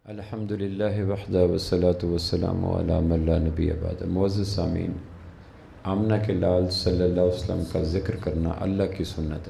الحمدللہ وحدہ والصلاة والسلام علی من لا نبی بعد۔ معزز سامعین، آمنہ کے لال صلی اللہ علیہ وسلم کا ذکر کرنا اللہ کی سنت ہے،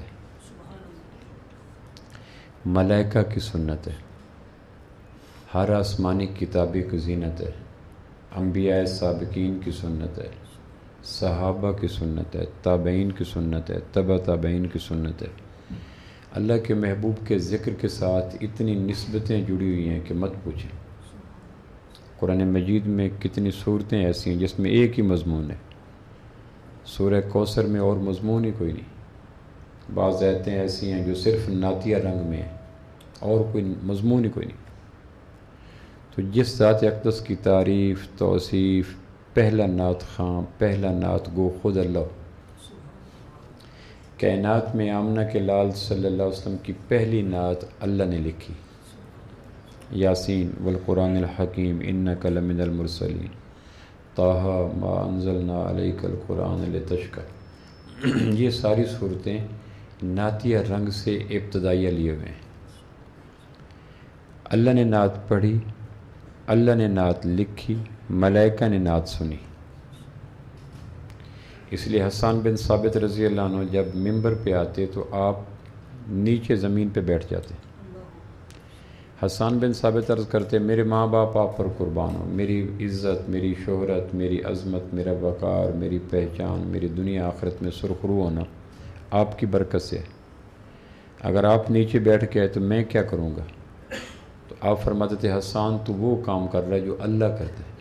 ملائکہ کی سنت ہے، ہر آسمانی کتابی کی زینت ہے، انبیاء سابقین کی سنت ہے، صحابہ کی سنت ہے، تابعین کی سنت ہے، تبع تابعین کی سنت ہے۔ اللہ کے محبوب کے ذکر کے ساتھ اتنی نسبتیں جڑی ہوئی ہیں کہ مت پوچھیں۔ قرآن مجید میں کتنی صورتیں ایسی ہیں جس میں ایک ہی مضمون ہے۔ سورہ کوثر میں اور مضمون ہی کوئی نہیں۔ بعض آیتیں ایسی ہیں جو صرف نعتیہ رنگ میں ہیں اور کوئی مضمون ہی کوئی نہیں۔ تو جس ذات اقدس کی تعریف، توصیف، پہلا نعت خواں، پہلا نعت گو خود اللہ، کائنات میں آمنہ کے لال صلی اللہ علیہ وسلم کی پہلی نعت اللہ نے لکھی، یاسین والقرآن الحکیم انک لمن المرسلین طٰہٰ ما انزلنا علیک القرآن لتشقی۔ یہ ساری صورتیں نعتیہ رنگ سے ابتدائیہ لیے ہوئے ہیں۔ اللہ نے نعت پڑھی، اللہ نے نعت لکھی، ملائکہ نے نعت سنی۔ اس لیے حسان بن ثابت رضی اللہ عنہ جب ممبر پہ آتے تو آپ نیچے زمین پہ بیٹھ جاتے۔ حسان بن ثابت عرض کرتے، میرے ماں باپ آپ پر قربان ہو، میری عزت، میری شہرت، میری عظمت، میرا وقار، میری پہچان، میری دنیا آخرت میں سرخرو ہونا آپ کی برکت سے ہے۔ اگر آپ نیچے بیٹھ کے آئے تو میں کیا کروں گا؟ تو آپ فرماتے تھے، حسان تو وہ کام کر رہا ہے جو اللہ کرتا ہے۔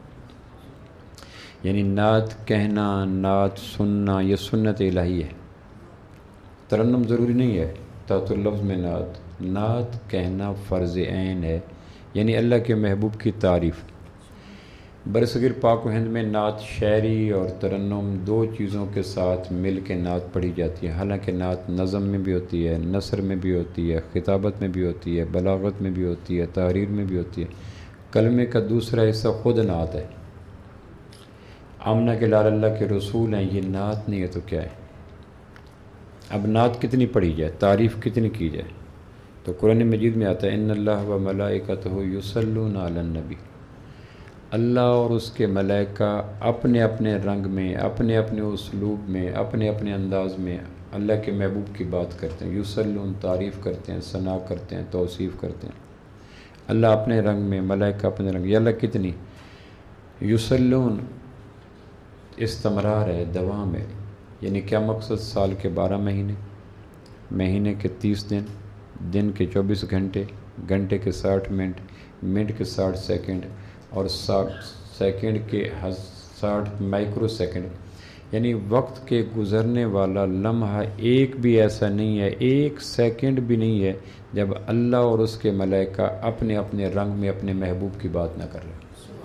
یعنی نعت کہنا، نعت سننا یہ سنت الہی ہے۔ ترنم ضروری نہیں ہے، تحت اللفظ میں نعت کہنا فرض عین ہے، یعنی اللہ کے محبوب کی تعریف۔ برصغیر پاک و ہند میں نعت شاعری اور ترنم دو چیزوں کے ساتھ مل کے نعت پڑھی جاتی ہے۔ حالانکہ نعت نظم میں بھی ہوتی ہے، نثر میں بھی ہوتی ہے، خطابت میں بھی ہوتی ہے، بلاغت میں بھی ہوتی ہے، تحریر میں بھی ہوتی ہے۔ کلمے کا دوسرا حصہ خود نعت ہے۔ آمنہ کے لال اللہ کے رسول ہیں، یہ نعت نہیں ہے تو کیا ہے؟ اب نعت کتنی پڑھی جائے، تعریف کتنی کی جائے؟ تو قرآن مجید میں آتا ہے، ان اللہ و ملائکتہ یصلون علی النبی۔ اللہ اور اس کے ملائکہ اپنے اپنے رنگ میں، اپنے اپنے اسلوب میں، اپنے اپنے انداز میں اللہ کے محبوب کی بات کرتے ہیں۔ یصلون تعریف کرتے ہیں، ثنا کرتے ہیں، توصیف کرتے ہیں۔ اللہ اپنے رنگ میں، ملائکہ اپنے رنگ۔ یا اللہ کتنی یصلون، استمرار ہے، دوام ہے۔ یعنی کیا مقصد؟ سال کے 12 مہینے، مہینے کے 30 دن، دن کے 24 گھنٹے، گھنٹے کے 60 منٹ، منٹ کے 60 سیکنڈ اور سیکنڈ کے 60 مائکرو سیکنڈ۔ یعنی وقت کے گزرنے والا لمحہ ایک بھی ایسا نہیں ہے، ایک سیکنڈ بھی نہیں ہے جب اللہ اور اس کے ملائکہ اپنے اپنے رنگ میں اپنے محبوب کی بات نہ کر رہے۔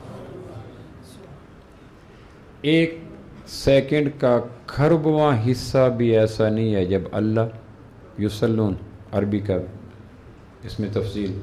ایک سیکنڈ کا کھربواں حصہ بھی ایسا نہیں ہے جب اللہ یصلون، عربی کا اس میں تفصیل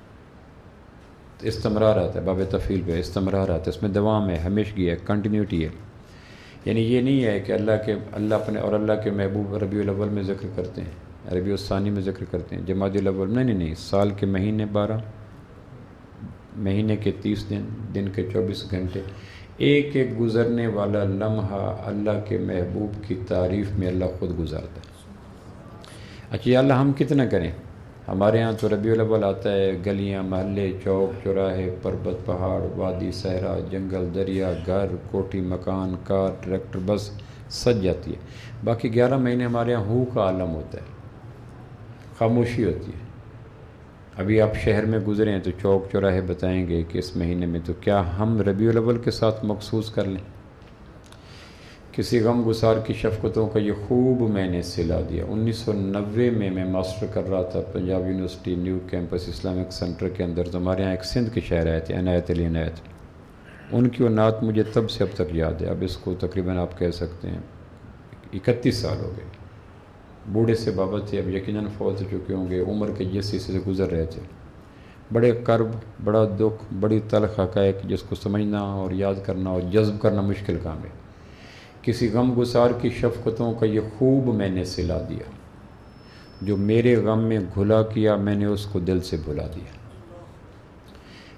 استمرار آتا ہے، باب تفعیل پہ استمرار آتا ہے، اس میں دوام ہے، ہمیشگی ہے، کنٹینیوٹی ہے۔ یعنی یہ نہیں ہے کہ اللہ اپنے محبوب ربیع الاول میں ذکر کرتے ہیں، ربیع الثانی میں ذکر کرتے ہیں، جمادی الاول، نہیں، سال کے مہینے 12، مہینے کے 30 دن، دن کے 24 گھنٹے، ایک ایک گزرنے والا لمحہ اللہ کے محبوب کی تعریف میں اللہ خود گزارتا ہے۔ اچھا یا اللہ ہم کتنا کریں؟ ہمارے ہاں تو ربیع الاول آتا ہے، گلیاں، محلے، چوک چوراہے، پربت، پہاڑ، وادی، صحرا، جنگل، دریا، گھر، کوٹھی، مکان، کار، ٹریکٹر، بس سج جاتی ہے۔ باقی 11 مہینے ہمارے ہاں ہو کا عالم ہوتا ہے، خاموشی ہوتی ہے۔ ابھی آپ شہر میں گزرے ہیں تو چوک چوراہے بتائیں گے کہ اس مہینے میں، تو کیا ہم ربیع الاول کے ساتھ مخصوص کر لیں؟ کسی غم گسار کی شفقتوں کا یہ خوب میں نے صلہ دیا۔ 1990 میں ماسٹر کر رہا تھا Punjab university new campus Islamic center کے اندر، تو ہمارے یہاں ایک سندھ کے شاعر آئے تھے، عنایت علی عنایت۔ ان کی وہ نعت مجھے تب سے اب تک یاد ہے، اب اس کو تقریباً آپ کہہ سکتے ہیں 31 سال ہو گئے۔ بوڑھے سے بابا تھے، اب یقیناً فوت ہو چکے ہوں گے، عمر کے جس حصے سے گزر رہے تھے۔ بڑے کرب، بڑا دکھ، بڑی تلخ حقائق جس کو سمجھنا اور یاد کرنا اور جذب کرنا مشکل کام ہے۔ کسی غم گسار کی شفقتوں کا یہ خوب میں نے صلہ دیا، جو میرے غم میں گھلا کیا میں نے اس کو دل سے بھلا دیا۔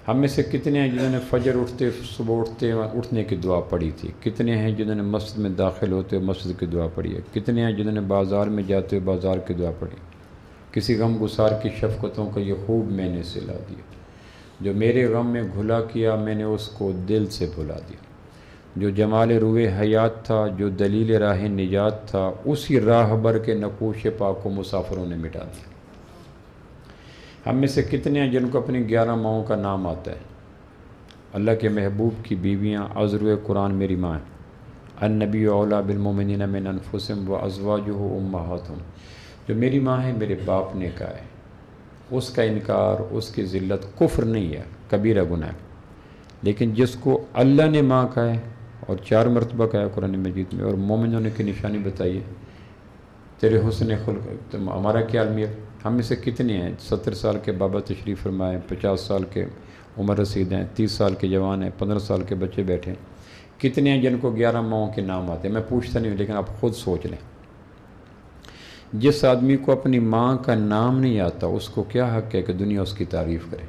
ہم میں سے کتنے ہیں جنہوں نے فجر صبح اٹھنے کی دعا پڑھی تھی؟ کتنے ہیں جنہوں نے مسجد میں داخل ہوتے ہوئے مسجد کی دعا پڑھی ہے؟ کتنے ہیں جنہوں نے بازار میں جاتے ہوئے بازار کی دعا پڑھی؟ کسی غم گسار کی شفقتوں کا یہ خوب میں نے سلا دیا، جو میرے غم میں گھلا کیا میں نے اس کو دل سے بھلا دیا، جو جمال روئے حیات تھا، جو دلیل راہ نجات تھا، اسی راہ بر کے نقوش پاک کو مسافروں نے مٹا دیا۔ ہم میں سے کتنے ہیں جن کو اپنی 11 ماؤں کا نام آتا ہے؟ اللہ کے محبوب کی بیویاں عذر قرآن میری ماں ہیں، النبی اولا بالمؤمنین من انفسہم وازواجہ امہاتہم، جو میری ماں ہے میرے باپ نے کہا ہے، اس کا انکار، اس کی ذلت کفر نہیں ہے، کبیرہ گناہ ہے، لیکن جس کو اللہ نے ماں کہا ہے اور 4 مرتبہ کہا ہے قرآن مجید میں، اور مومنوں نے کی نشانی بتائی ہے تیرے حسن خلق، ہمارا کیا المیہ؟ ہم میں سے کتنے ہیں 70 سال کے بابا تشریف فرمائے، 50 سال کے عمر رسید ہیں، 30 سال کے جوان ہیں، 15 سال کے بچے بیٹھے ہیں؟ کتنے ہیں جن کو 11 ماؤں کے نام آتے ہیں؟ میں پوچھتا نہیں ہوں، لیکن آپ خود سوچ لیں، جس آدمی کو اپنی ماں کا نام نہیں آتا اس کو کیا حق ہے کہ دنیا اس کی تعریف کرے؟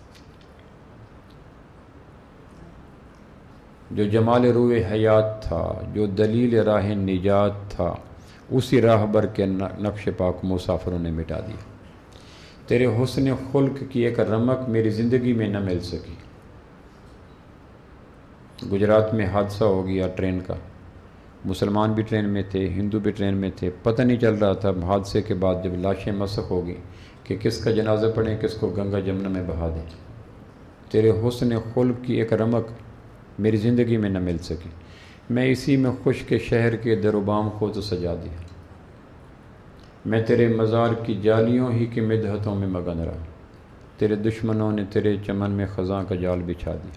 جو جمال روئے حیات تھا، جو دلیل راہ نجات تھا، اسی راہ بر کے نقش پاک مسافروں نے مٹا دیا۔ تیرے حسن خلق کی ایک رمق میری زندگی میں نہ مل سکی۔ گجرات میں حادثہ ہو گیا ٹرین کا، مسلمان بھی ٹرین میں تھے، ہندو بھی ٹرین میں تھے، پتہ نہیں چل رہا تھا حادثے کے بعد جب لاشیں مسخ ہوگی کہ کس کا جنازہ پڑھیں، کس کو گنگا جمنا میں بہا دیں۔ تیرے حسن خلق کی ایک رمق میری زندگی میں نہ مل سکی، میں اسی میں خشک شہر کے در و بام کو تو سجا دیا، میں تیرے مزار کی جالیوں ہی کی مدحتوں میں مگن رہا، تیرے دشمنوں نے تیرے چمن میں خزاں کا جال بچھا دیا۔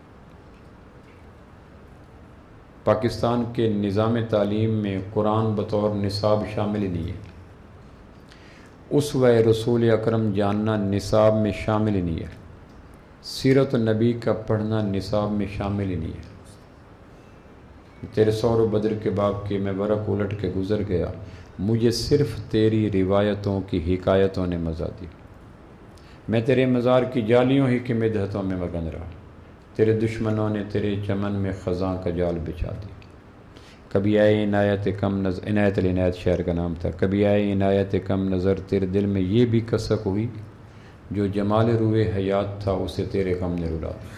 پاکستان کے نظام تعلیم میں قرآن بطور نصاب شامل ہی نہیں ہے، اسوہ رسول اکرم جاننا نصاب میں شامل ہی نہیں ہے، سیرت النبی کا پڑھنا نصاب میں شامل ہی نہیں ہے۔ تیرے سور و بدر کے باب کے میں ورق الٹ کے گزر گیا، مجھے صرف تیری روایتوں کی حکایتوں نے مزہ دی، میں تیرے مزار کی جالیوں ہی کی مدحتوں میں مگن رہا، تیرے دشمنوں نے تیرے چمن میں خزاں کا جال بچھا دیا۔ کبھی آئے عنایت کم نظر، عنایت العنایت شہر کا نام تھا، کبھی آئے عنایت کم نظر، تیرے دل میں یہ بھی کسک ہوئی، جو جمال روئے حیات تھا اسے تیرے غم نے رلا دیا۔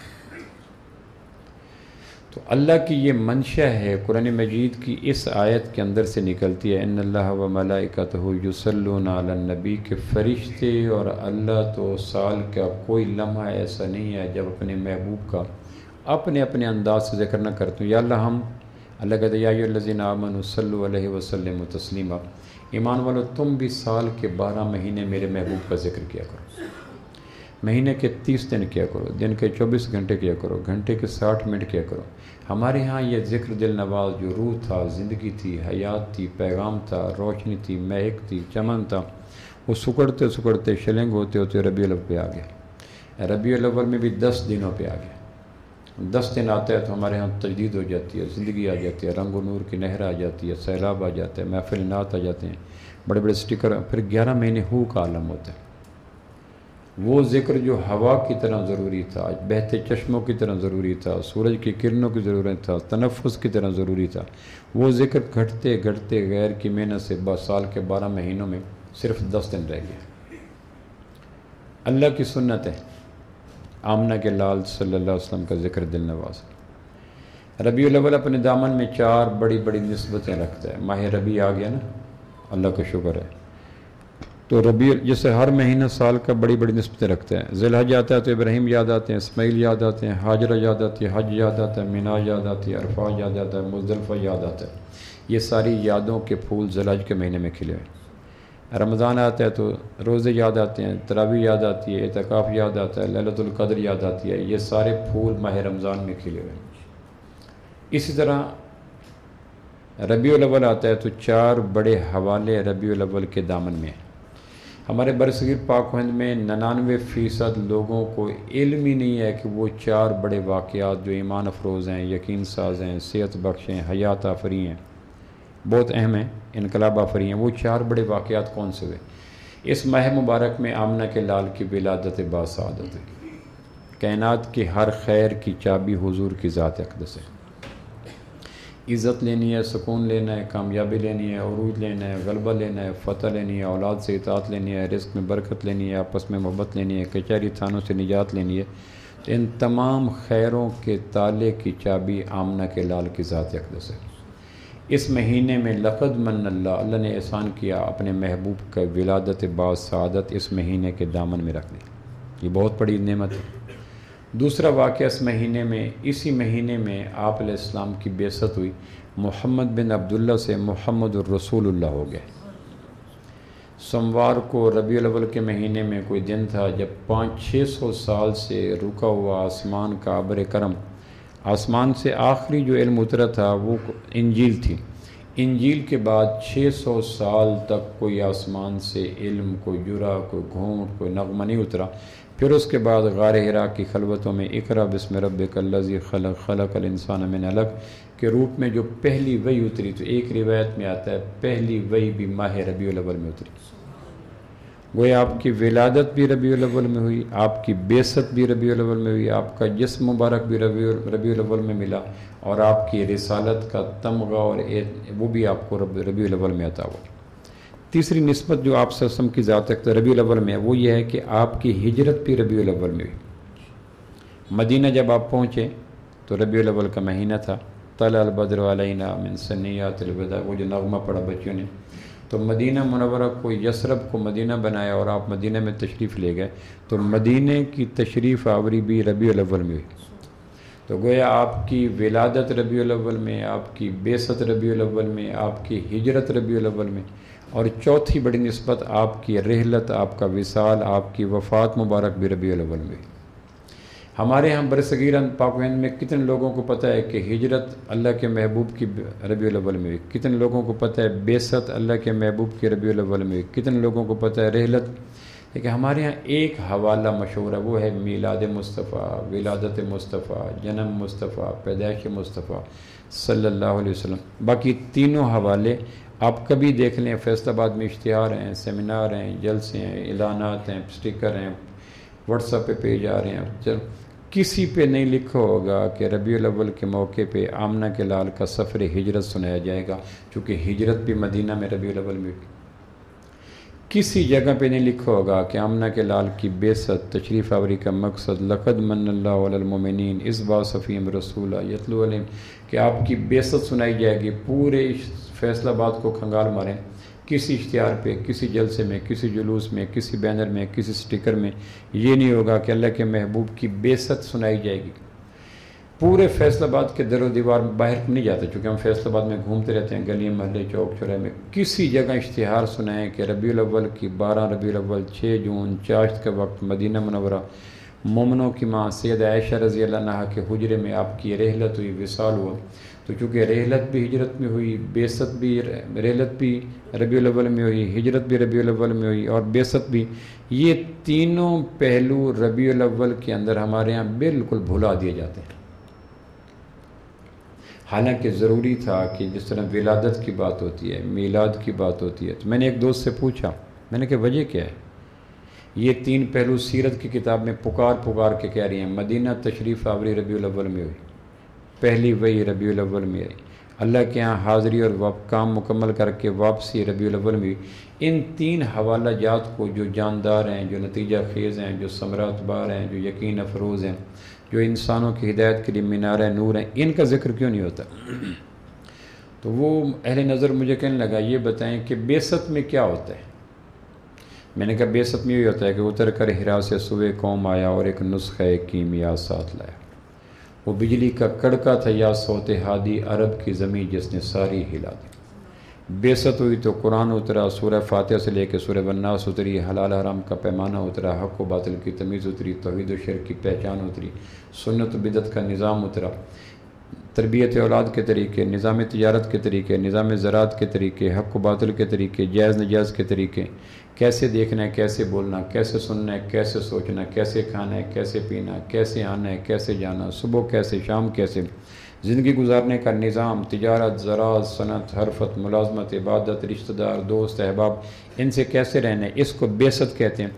تو اللہ کی یہ منشا ہے، قرآن مجید کی اس آیت کے اندر سے نکلتی ہے، ان اللہ و ملائکتہ یصلون علی النبی، کے فرشتے اور اللہ تو سال کا کوئی لمحہ ایسا نہیں ہے جب اپنے محبوب کا اپنے اپنے انداز سے ذکر نہ کرتے ہیں۔ یا اللہ اللہ کہتے ہیں یا ایھا الذین آمنوا صلوا علیہ وسلموا تسلیما، ایمان والو تم بھی سال کے 12 مہینے میرے محبوب کا ذکر کیا کرو، مہینے کے 30 دن کیا کرو، دن کے 24 گھنٹے کیا کرو، گھنٹے کے 60 منٹ کیا کرو۔ ہمارے ہاں یہ ذکر دل نواز جو روح تھا، زندگی تھی، حیات تھی، پیغام تھا، روشنی تھی، مہک تھی، چمن تھا، وہ سکڑتے سکڑتے شلنگ ہوتے ہوتے ربیع الاول پہ آ گیا۔ ربیع الاول میں بھی 10 دنوں پہ آ گیا۔ 10 دن آتا ہے تو ہمارے ہاں تجدید ہو جاتی ہے، زندگی آ جاتی ہے، رنگ و نور کی نہر آ جاتی ہے، سیلاب آ جاتا ہے، محفل نعت آ جاتے ہیں، بڑے بڑے سٹیکر، پھر 11 مہینے ہو کا عالم ہوتا ہے۔ وہ ذکر جو ہوا کی طرح ضروری تھا، بہتے چشموں کی طرح ضروری تھا، سورج کی کرنوں کی ضرورت تھا، تنفس کی طرح ضروری تھا، وہ ذکر گھٹتے گھٹتے غیر کی محنت سے سال کے 12 مہینوں میں صرف 10 دن رہ گیا۔ اللہ کی سنت ہے، آمنہ کے لال صلی اللہ علیہ وسلم کا ذکر دل نواز۔ ربیع الاول اپنے دامن میں 4 بڑی بڑی نسبتیں رکھتا ہے۔ ماہ ربیع آ گیا نا، اللہ کا شکر ہے۔ تو ربیع جیسے ہر مہینہ سال کا بڑی بڑی نسبتیں رکھتے ہیں۔ ذی الحج آتا ہے تو ابراہیم یاد آتے ہیں، اسماعیل یاد آتے ہیں، ہاجرہ یاد آتی ہے، حج یاد آتا ہے، مینا یاد آتی ہے، عرفات یاد آتا ہے، مزدلفہ یاد آتا ہے۔ یہ ساری یادوں کے پھول ذی الحج کے مہینے میں کھلے ہوئے۔ رمضان آتا ہے تو روزے یاد آتے ہیں، تراویح یاد آتی ہے، اعتکاف یاد آتا ہے، لیلۃ القدر یاد آتی ہے۔ یہ سارے پھول ماہ رمضان میں کھلے ہوئے ہیں۔ اسی طرح ربیع الاول آتا ہے تو 4 بڑے حوالے ربیع الاول کے دامن میں ہیں۔ ہمارے برصغیر پاک و ہند میں 99% لوگوں کو علم ہی نہیں ہے کہ وہ 4 بڑے واقعات جو ایمان افروز ہیں، یقین ساز ہیں، صحت بخش ہیں، حیات آفری ہیں، بہت اہم ہیں، انقلاب آفری ہیں، وہ 4 بڑے واقعات کون سے ہوئے؟ اس ماہ مبارک میں آمنہ کے لال کی ولادت باسعادت ہے۔ کائنات کی ہر خیر کی چابی حضور کی ذات اقدس ہے۔ عزت لینی ہے، سکون لینا ہے، کامیابی لینی ہے، عروج لینا ہے، غلبہ لینا ہے، فتح لینی ہے، اولاد سے اطاعت لینی ہے، رزق میں برکت لینی ہے، آپس میں محبت لینی ہے، کچہری تھانوں سے نجات لینی ہے، تو ان تمام خیروں کے تالے کی چابی آمنہ کے لال کی ذات اقدس ہے۔ اس مہینے میں لقد من اللہ نے احسان کیا اپنے محبوب کا ولادت باعث سعادت اس مہینے کے دامن میں رکھ دی، یہ بہت بڑی نعمت ہے۔ دوسرا واقعہ اس مہینے میں، اسی مہینے میں آپ علیہ السلام کی بعثت ہوئی، محمد بن عبداللہ سے محمد الرسول اللہ ہو گئے۔ سوموار کو ربیع الاول کے مہینے میں کوئی دن تھا جب 500-600 سال سے رکا ہوا آسمان کا ابر کرم، آسمان سے آخری جو علم اترا تھا وہ انجیل تھی۔ انجیل کے بعد 600 سال تک کوئی آسمان سے علم، کوئی جرا، کوئی گھونٹ، کوئی نغمہ نہیں اترا۔ پھر اس کے بعد غار حرا کی خلوتوں میں اقرا بسم ربک الذی خلق خلق الانسان من علق کے روپ میں جو پہلی وحی اتری، تو ایک روایت میں آتا ہے پہلی وحی بھی ماہ ربیع الاول میں اتری۔ گویا آپ کی ولادت بھی ربیع الاول میں ہوئی، آپ کی بعثت بھی ربیع الاول میں ہوئی، آپ کا جسم مبارک بھی ربیع الاول میں ملا، اور آپ کی رسالت کا تمغہ اور وہ بھی آپ کو ربیع الاول میں عطا ہوا۔ تیسری نسبت جو آپ سے کی ذات ربیع الاول میں ہے وہ یہ ہے کہ آپ کی ہجرت بھی ربیع الاول میں ہوئی۔ مدینہ جب آپ پہنچے تو ربیع الاول کا مہینہ تھا، طلع البدر علینا من ثنیات الوداع، وہ جو نغمہ پڑھا بچوں نے، تو مدینہ منورہ کو، یثرب کو مدینہ بنایا اور آپ مدینہ میں تشریف لے گئے، تو مدینہ کی تشریف آوری بھی ربیع الاول میں ہوئی۔ تو گویا آپ کی ولادت ربیع الاول میں، آپ کی بعثت ربیع الاول میں، آپ کی ہجرت ربیع الاول میں، اور چوتھی بڑی نسبت آپ کی رحلت، آپ کا وصال، آپ کی وفات مبارک بھی ربیع الاول میں۔ ہمارے ہاں برصغیر پاک و ہند میں کتنے لوگوں کو پتہ ہے کہ ہجرت اللہ کے محبوب کی ربیع الاول میں ہوئی، کتنے لوگوں کو پتہ ہے بعثت اللہ کے محبوب کی ربیع الاول میں ہوئی، کتنے لوگوں کو پتہ ہے رحلت۔ لیکن ہمارے ہاں ایک حوالہ مشہور ہے، وہ ہے میلاد مصطفیٰ، ولادت مصطفیٰ، جنم مصطفیٰ، پیدائش مصطفیٰ صلی اللہ علیہ وسلم۔ باقی تینوں حوالے آپ کبھی دیکھ لیں، فیصل آباد میں اشتہار ہیں، سیمینار ہیں، جلسے ہیں، اعلانات ہیں، اسٹیکر ہیں، واٹس ایپ پہ پیج آ رہے ہیں، کسی پہ نہیں لکھا ہوگا کہ ربیع الاول کے موقع پہ آمنہ کے لال کا سفر ہجرت سنایا جائے گا، چونکہ ہجرت بھی مدینہ میں ربیع الاول میں ہوئی۔ کسی جگہ پہ نہیں لکھا ہوگا کہ آمنہ کے لال کی بعثت، تشریف آوری کا مقصد لقد من اللہ علی المؤمنین اذ بعث فیہم رسولا یتلو علیہم، کہ آپ کی بعثت سنائی جائے گی۔ پورے فیصل آباد کو کھنگال ماریں، کسی اشتہار پہ، کسی جلسے میں، کسی جلوس میں، کسی بینر میں، کسی سٹیکر میں یہ نہیں ہوگا کہ اللہ کے محبوب کی بعثت سنائی جائے گی۔ پورے فیصل آباد کے در و دیوار باہر نہیں جاتے، چونکہ ہم فیصل آباد میں گھومتے رہتے ہیں، گلی محلے چوک چوراہے میں، کسی جگہ اشتہار سنائیں کہ ربیع الاول کی 12 ربیع الاول 6 جون چاشت کے وقت مدینہ منورہ مومنوں کی ماں سید عائشہ رضی اللہ عنہا کے حجرے میں آپ کی رحلت ہوئی، وصال ہوا۔ تو چونکہ رحلت بھی ہجرت میں ہوئی، بعثت بھی، رحلت بھی ربیع الاول میں ہوئی، ہجرت بھی ربیع الاول میں ہوئی، اور بعثت بھی، یہ تینوں پہلو ربیع الاول کے اندر ہمارے ہاں بالکل بھلا دیے جاتے ہیں۔ حالانکہ ضروری تھا کہ جس طرح ولادت کی بات ہوتی ہے، میلاد کی بات ہوتی ہے، تو میں نے ایک دوست سے پوچھا، میں نے کہا وجہ کیا ہے؟ یہ تین پہلو سیرت کی کتاب میں پکار کے کہہ رہی ہیں۔ مدینہ تشریف آوری ربیع الاول میں ہوئی، پہلی وحی ربیع الاول میں آئی، اللہ کے ہاں حاضری اور کام مکمل کر کے واپسی ربیع الاول میں ہوئی۔ ان تین حوالہ جات کو جو جاندار ہیں، جو نتیجہ خیز ہیں، جو ثمرات بار ہیں، جو یقین افروز ہیں، جو انسانوں کی ہدایت کے لیے مینار نور ہیں، ان کا ذکر کیوں نہیں ہوتا؟ تو وہ اہل نظر مجھے کہنے لگا یہ بتائیں کہ بعثت میں کیا ہوتا ہے؟ میں نے کہا بعثت میں یہ ہوتا ہے کہ اتر کر حرا سے سوئے قوم آیا اور ایک نسخہ کیمیا ساتھ لایا، وہ بجلی کا کڑکا تھا یا صوت ہادی، عرب کی زمین جس نے ساری ہلا دی۔ بعثت ہوئی تو قرآن اترا، سورہ فاتحہ سے لے کے سورہ والناس اتری، حلال حرام کا پیمانہ اترا، حق و باطل کی تمیز اتری، توحید و شرک کی پہچان اتری، سنت و بدعت کا نظام اترا، تربیت اولاد کے طریقے، نظام تجارت کے طریقے، نظام زراعت کے طریقے، حق و باطل کے طریقے، جائز نجائز کے طریقے، کیسے دیکھنا ہے، کیسے بولنا، کیسے سننا ہے، کیسے سوچنا، کیسے کھانا ہے، کیسے پینا، کیسے آنا ہے، کیسے جانا، صبح کیسے، شام کیسے، زندگی گزارنے کا نظام، تجارت، زراعت، صنعت، حرفت، ملازمت، عبادت، رشتہ دار، دوست، احباب، ان سے کیسے رہنا ہے، اس کو بعثت کہتے ہیں۔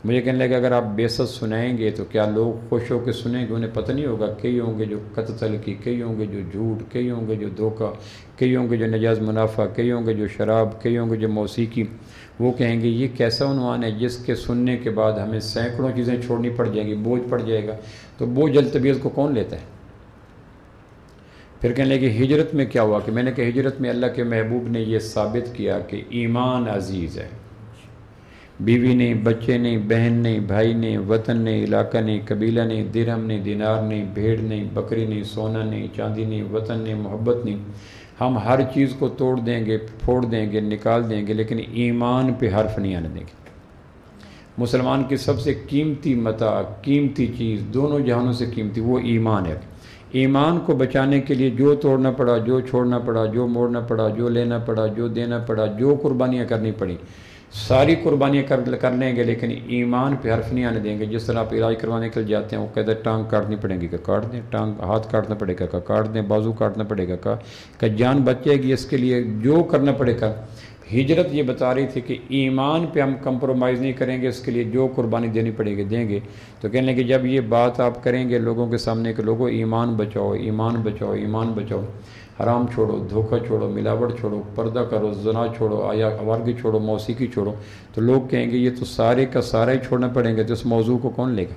مجھے کہنے لگا اگر آپ بیست سنائیں گے تو کیا لوگ خوش ہو کے سنیں گے؟ انہیں پتہ نہیں ہوگا، کئی ہوں گے جو قتل کی، کئی ہوں گے جو جھوٹ، کئی ہوں گے جو دھوکہ، کئی ہوں گے جو نجائز منافع، کئی ہوں گے جو شراب، کئی ہوں گے جو موسیقی۔ وہ کہیں گے یہ کیسا عنوان ہے جس کے سننے کے بعد ہمیں سینکڑوں چیزیں چھوڑنی پڑ جائیں گی، بوجھ پڑ جائے گا۔ تو بوجھ الطبیعت کو کون لیتا ہے؟ پھر کہنے لگے ہجرت میں کیا ہوا؟ کہ میں نے کہا ہجرت میں اللہ کے محبوب نے یہ ثابت کیا کہ ایمان عزیز ہے، بیوی نہیں، بچے نہیں، بہن نہیں، بھائی نہیں، وطن نہیں، علاقہ نہیں، قبیلہ نہیں، درہم نہیں، دینار نہیں، بھیڑ نہیں، بکری نہیں، سونا نہیں، چاندی نہیں، وطن نہیں، محبت نہیں، ہم ہر چیز کو توڑ دیں گے، پھوڑ دیں گے، نکال دیں گے، لیکن ایمان پہ حرف نہیں آنے دیں گے۔ مسلمان کی سب سے قیمتی متاع، قیمتی چیز، دونوں جہانوں سے قیمتی، وہ ایمان ہے۔ ایمان کو بچانے کے لیے جو توڑنا پڑا، جو چھوڑنا پڑا، جو موڑنا پڑا، جو لینا پڑا، جو دینا پڑا، جو قربانیاں کرنی پڑی، ساری قربانیاں کر لیں گے، لیکن ایمان پہ حرف نہیں آنے دیں گے۔ جس طرح آپ علاج کروانے کے لیے جاتے ہیں، وہ کہتے ہیں ٹانگ کاٹنی پڑے گی، کہ کاٹ دیں، ٹانگ ہاتھ کاٹنا پڑے گا، کہ کاٹ دیں، بازو کاٹنا پڑے گا، کہ جان بچ جائے گی، اس کے لیے جو کرنا پڑے گا۔ ہجرت یہ بتا رہی تھی کہ ایمان پہ ہم کمپرومائز نہیں کریں گے، اس کے لیے جو قربانی دینی پڑے گی دیں گے۔ تو کہنے لگے جب یہ بات آپ کریں گے لوگوں کے سامنے کہ لوگوں ایمان بچاؤ، ایمان بچاؤ، ایمان بچاؤ، حرام چھوڑو، دھوکہ چھوڑو، ملاوٹ چھوڑو، پردہ کرو، زنا چھوڑو، آوارگی چھوڑو، موسیقی چھوڑو، تو لوگ کہیں گے یہ تو سارے کا سارا ہی چھوڑنا پڑیں گے، تو اس موضوع کو کون لے گا؟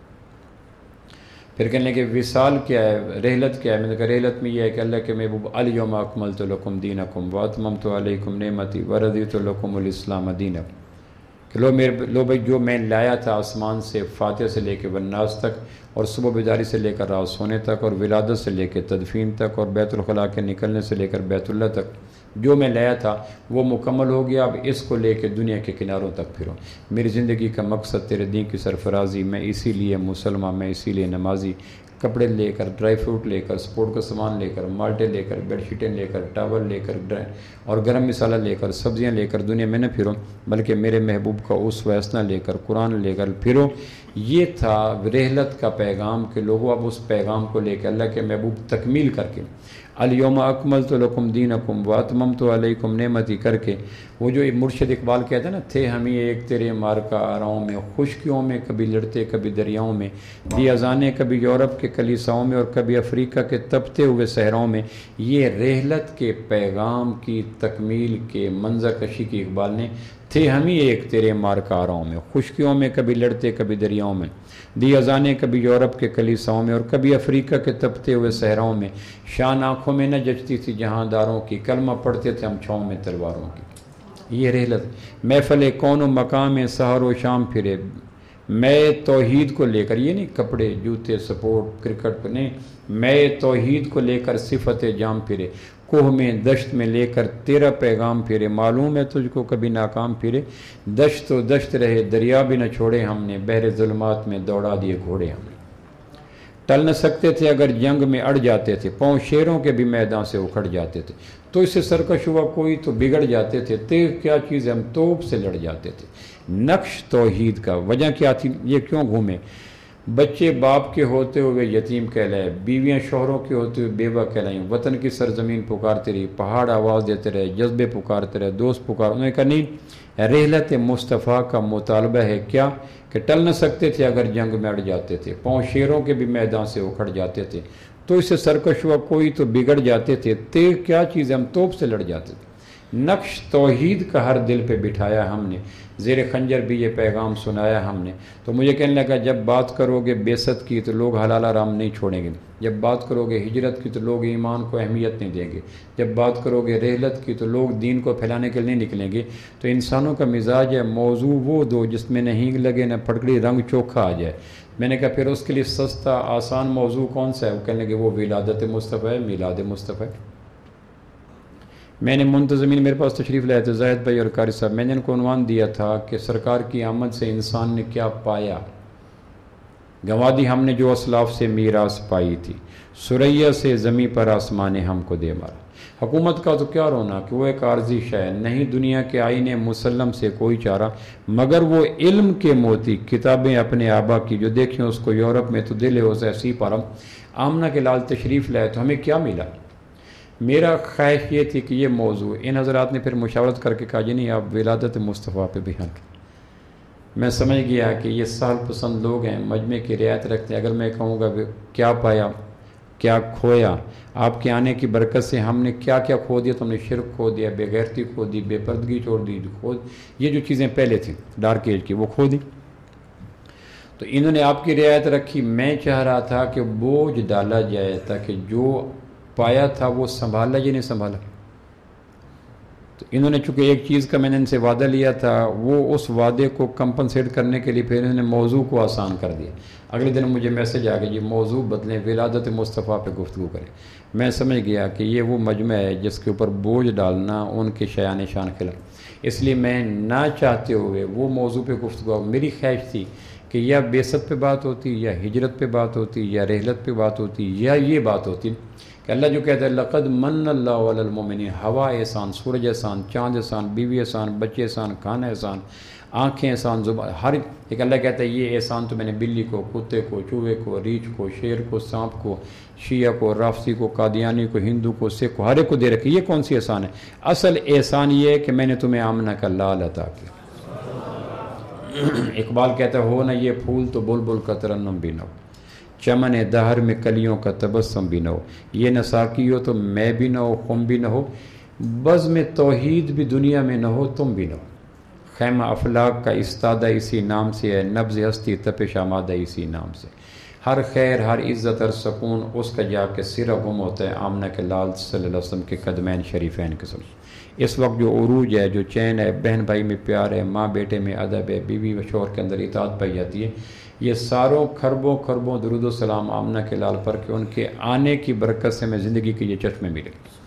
پھر کہنے لگے وصال کیا ہے، رحلت کیا ہے؟ میں نے کہا رحلت میں یہ ہے کہ اللہ کے محبوب الیوم اکملت لکم دینکم واتممت علیکم نعمتی ورضیت لکم الاسلام دینا، کہ لو بھائی جو میں لایا تھا آسمان سے، فاتحہ سے لے کے والناس تک، اور صبح بیداری سے لے کر رات سونے تک، اور ولادت سے لے کے تدفین تک، اور بیت الخلاء کے نکلنے سے لے کر بیت اللہ تک، جو میں لایا تھا وہ مکمل ہو گیا۔ اب اس کو لے کے دنیا کے کناروں تک پھرو۔ میری زندگی کا مقصد تیرے دین کی سرفرازی، میں اسی لیے مسلمان، میں اسی لیے نمازی، کپڑے لے کر، ڈرائی فروٹ لے کر، سپورٹ کا سامان لے کر، مالٹے لے کر، بیڈ شیٹیں لے کر، ٹاول لے کر، اور گرم مسالہ لے کر، سبزیاں لے کر دنیا میں نہ پھرو، بلکہ میرے محبوب کا اسوہ حسنہ لے کر، قرآن لے کر پھرو۔ یہ تھا رحلت کا پیغام کہ لوگوں اب اس پیغام کو لے کے اللہ کے محبوب تکمیل کر کے الیوم اکملت لکم دینکم واتممت علیکم نعمتی کر کے، وہ جو مرشد اقبال کہتے ہیں نا، تھے ہمیں ایک تیرے مارکا آراؤں میں، خشکیوں میں کبھی لڑتے کبھی دریاؤں میں، دی اذانیں کبھی یورپ کے کلیساؤں میں اور کبھی افریقہ کے تپتے ہوئے صحراؤں میں۔ یہ رحلت کے پیغام کی تکمیل کے منظر کشی کی اقبال نے، تھے ہم ہی ایک تیرے مارکا آراؤں میں، خشکیوں میں کبھی لڑتے کبھی دریاؤں میں، دی اذانیں کبھی یورپ کے کلیساؤں میں اور کبھی افریقہ کے تپتے ہوئے صحراؤں میں، شان آنکھوں میں نہ جچتی تھی جہاں داروں کی، کلمہ پڑھتے تھے ہم چھاؤں میں تلواروں کی۔ یہ رحلت محفل کون و مقام سحر و شام پھرے، میں توحید کو لے کر، یہ نہیں کپڑے جوتے سپورٹ کرکٹ نہیں، میں توحید کو لے کر صفت جام پھرے، کوہ میں دشت میں لے کر تیرا پیغام پھرے، معلوم ہے تجھ کو کبھی ناکام پھرے، دشت و دشت رہے دریا بھی نہ چھوڑے ہم نے، بحر ظلمات میں دوڑا دیے گھوڑے ہم نے، ٹل نہ سکتے تھے اگر جنگ میں اڑ جاتے تھے، پاؤں شیروں کے بھی میدان سے اکھڑ جاتے تھے، تو اس سے سرکش ہوا کوئی تو بگڑ جاتے تھے، تیغ کیا چیز ہے ہم توپ سے لڑ جاتے تھے۔ نقش توحید کا وجہ کیا تھی؟ یہ کیوں گھومے؟ بچے باپ کے ہوتے ہوئے یتیم کہلائے، بیویاں شوہروں کے ہوتے ہوئے بیوہ کہلائیں، وطن کی سرزمین پکارتی رہی، پہاڑ آواز دیتے رہے، جذبے پکارتے رہے، دوست پکار، انہوں نے کہا نہیں، رحلت مصطفیٰ کا مطالبہ ہے کیا کہ ٹل نہ سکتے تھے اگر جنگ میں اڑ جاتے تھے، پاؤں شیروں کے بھی میدان سے اکھڑ جاتے تھے، تو اس سے سرکش ہوا کوئی تو بگڑ جاتے تھے، تیغ کیا چیز ہے ہم توپ سے لڑ جاتے تھے۔ نقش توحید کا ہر دل پہ بٹھایا ہم نے، زیر خنجر بھی یہ پیغام سنایا ہم نے۔ تو مجھے کہنے لگا جب بات کرو گے بیست کی تو لوگ حلال حرام نہیں چھوڑیں گے، جب بات کرو گے ہجرت کی تو لوگ ایمان کو اہمیت نہیں دیں گے، جب بات کرو گے رحلت کی تو لوگ دین کو پھیلانے کے لیے نہیں نکلیں گے۔ تو انسانوں کا مزاج ہے موضوع وہ دو جس میں نہ ہینگ لگے نہ پھٹکڑی، رنگ چوکھا آ جائے۔ میں نے کہا پھر اس کے لیے سستا آسان موضوع کون سا ہے؟ وہ کہنے لگے وہ ولادت مصطفیٰ ہے، میلاد مصطفیٰ ہے۔ میں نے منتظمین میرے پاس تشریف لائے تھے، زاہد بھائی اور قاری صاحب، میں نے ان کو عنوان دیا تھا کہ سرکار کی آمد سے انسان نے کیا پایا، گنوا دی ہم نے جو اسلاف سے میراث پائی تھی، سریا سے زمیں پر آسمان ہم کو دے مارا۔ حکومت کا تو کیا رونا کہ وہ ایک عارضی شے، نہیں دنیا کے آئین مسلم سے کوئی چارہ، مگر وہ علم کے موتی کتابیں اپنے آبا کی، جو دیکھیں اس کو یورپ میں تو دل ہے اسے ایسی پارم۔ آمنہ کے لال تشریف لائے تو ہمیں کیا ملا؟ میرا خواہش یہ تھی کہ یہ موضوع، ان حضرات نے پھر مشاورت کر کے کہا جی نہیں آپ ولادت مصطفیٰ پہ بیان کریں۔ میں سمجھ گیا کہ یہ سہل پسند لوگ ہیں، مجمع کی رعایت رکھتے ہیں۔ اگر میں کہوں گا کیا پایا کیا کھویا، آپ کے آنے کی برکت سے ہم نے کیا کیا کھو دیا، تو ہم نے شرک کھو دیا، بے غیرتی کھو دی، بے پردگی چھوڑ دی، یہ جو چیزیں پہلے تھیں ڈارک ایج کی وہ کھو دی۔ تو انہوں نے آپ کی رعایت رکھی، میں چاہ رہا تھا کہ بوجھ ڈالا جائے تاکہ جو پایا تھا وہ سنبھالا یا نہیں سنبھالا۔ تو انہوں نے چونکہ ایک چیز کا میں نے ان سے وعدہ لیا تھا، وہ اس وعدے کو کمپنسیٹ کرنے کے لیے پھر انہوں نے موضوع کو آسان کر دیا۔ اگلے دن مجھے میسج آ گیا جی موضوع بدلیں، ولادت مصطفیٰ پہ گفتگو کریں۔ میں سمجھ گیا کہ یہ وہ مجمع ہے جس کے اوپر بوجھ ڈالنا ان کے شایان شان خلاف، اس لیے میں نہ چاہتے ہوئے وہ موضوع پہ گفتگو، میری خواہش تھی کہ یا بیست پہ بات ہوتی، یا ہجرت پہ بات ہوتی، یا رحلت پہ بات ہوتی، یا یہ بات ہوتی کہ اللہ جو کہتا ہے لقد من اللہ علی المؤمنین، ہوا احسان، سورج احسان، چاند احسان، بیوی احسان، بچے احسان، کھانا احسان، آنکھیں احسان، زبان، ہر ایک اللہ کہتا ہے یہ احسان تو میں نے بلی کو، کتے کو، چوہے کو، ریچھ کو، شیر کو، سانپ کو، شیعہ کو، رافضی کو، قادیانی کو، ہندو کو، سکھ کو، ہر ایک کو دے رکھی۔ یہ کون سی احسان ہے؟ اصل احسان یہ ہے کہ میں نے تمہیں آمنہ کا لال عطا کیا۔ اقبال کہتا ہے ہو نہ یہ پھول تو بلبل کا ترنم بھی نہ ہو، چمن دہر میں کلیوں کا تبسم بھی نہ ہو، یہ نہ ساقی ہو تو میں بھی نہ ہو، خم بھی نہ ہو، بزم توحید بھی دنیا میں نہ ہو، تم بھی نہ ہو، خیمہ افلاک کا استادہ اسی نام سے ہے، نبض ہستی تپش آمادہ اسی نام سے، ہر خیر ہر عزت ہر سکون اس کا جا کے سرا گم ہوتا ہے آمنہ کے لال صلی اللہ علیہ وسلم کے قدمین شریفین کے سلام۔ اس وقت جو عروج ہے، جو چین ہے، بہن بھائی میں پیار ہے، ماں بیٹے میں ادب ہے، بیوی و شوہر کے اندر اطاعت پائی جاتی ہے، یہ ساروں خربوں خربوں درود و سلام آمنہ کے لال پر کہ ان کے آنے کی برکت سے میں زندگی کے یہ چشمے ملے۔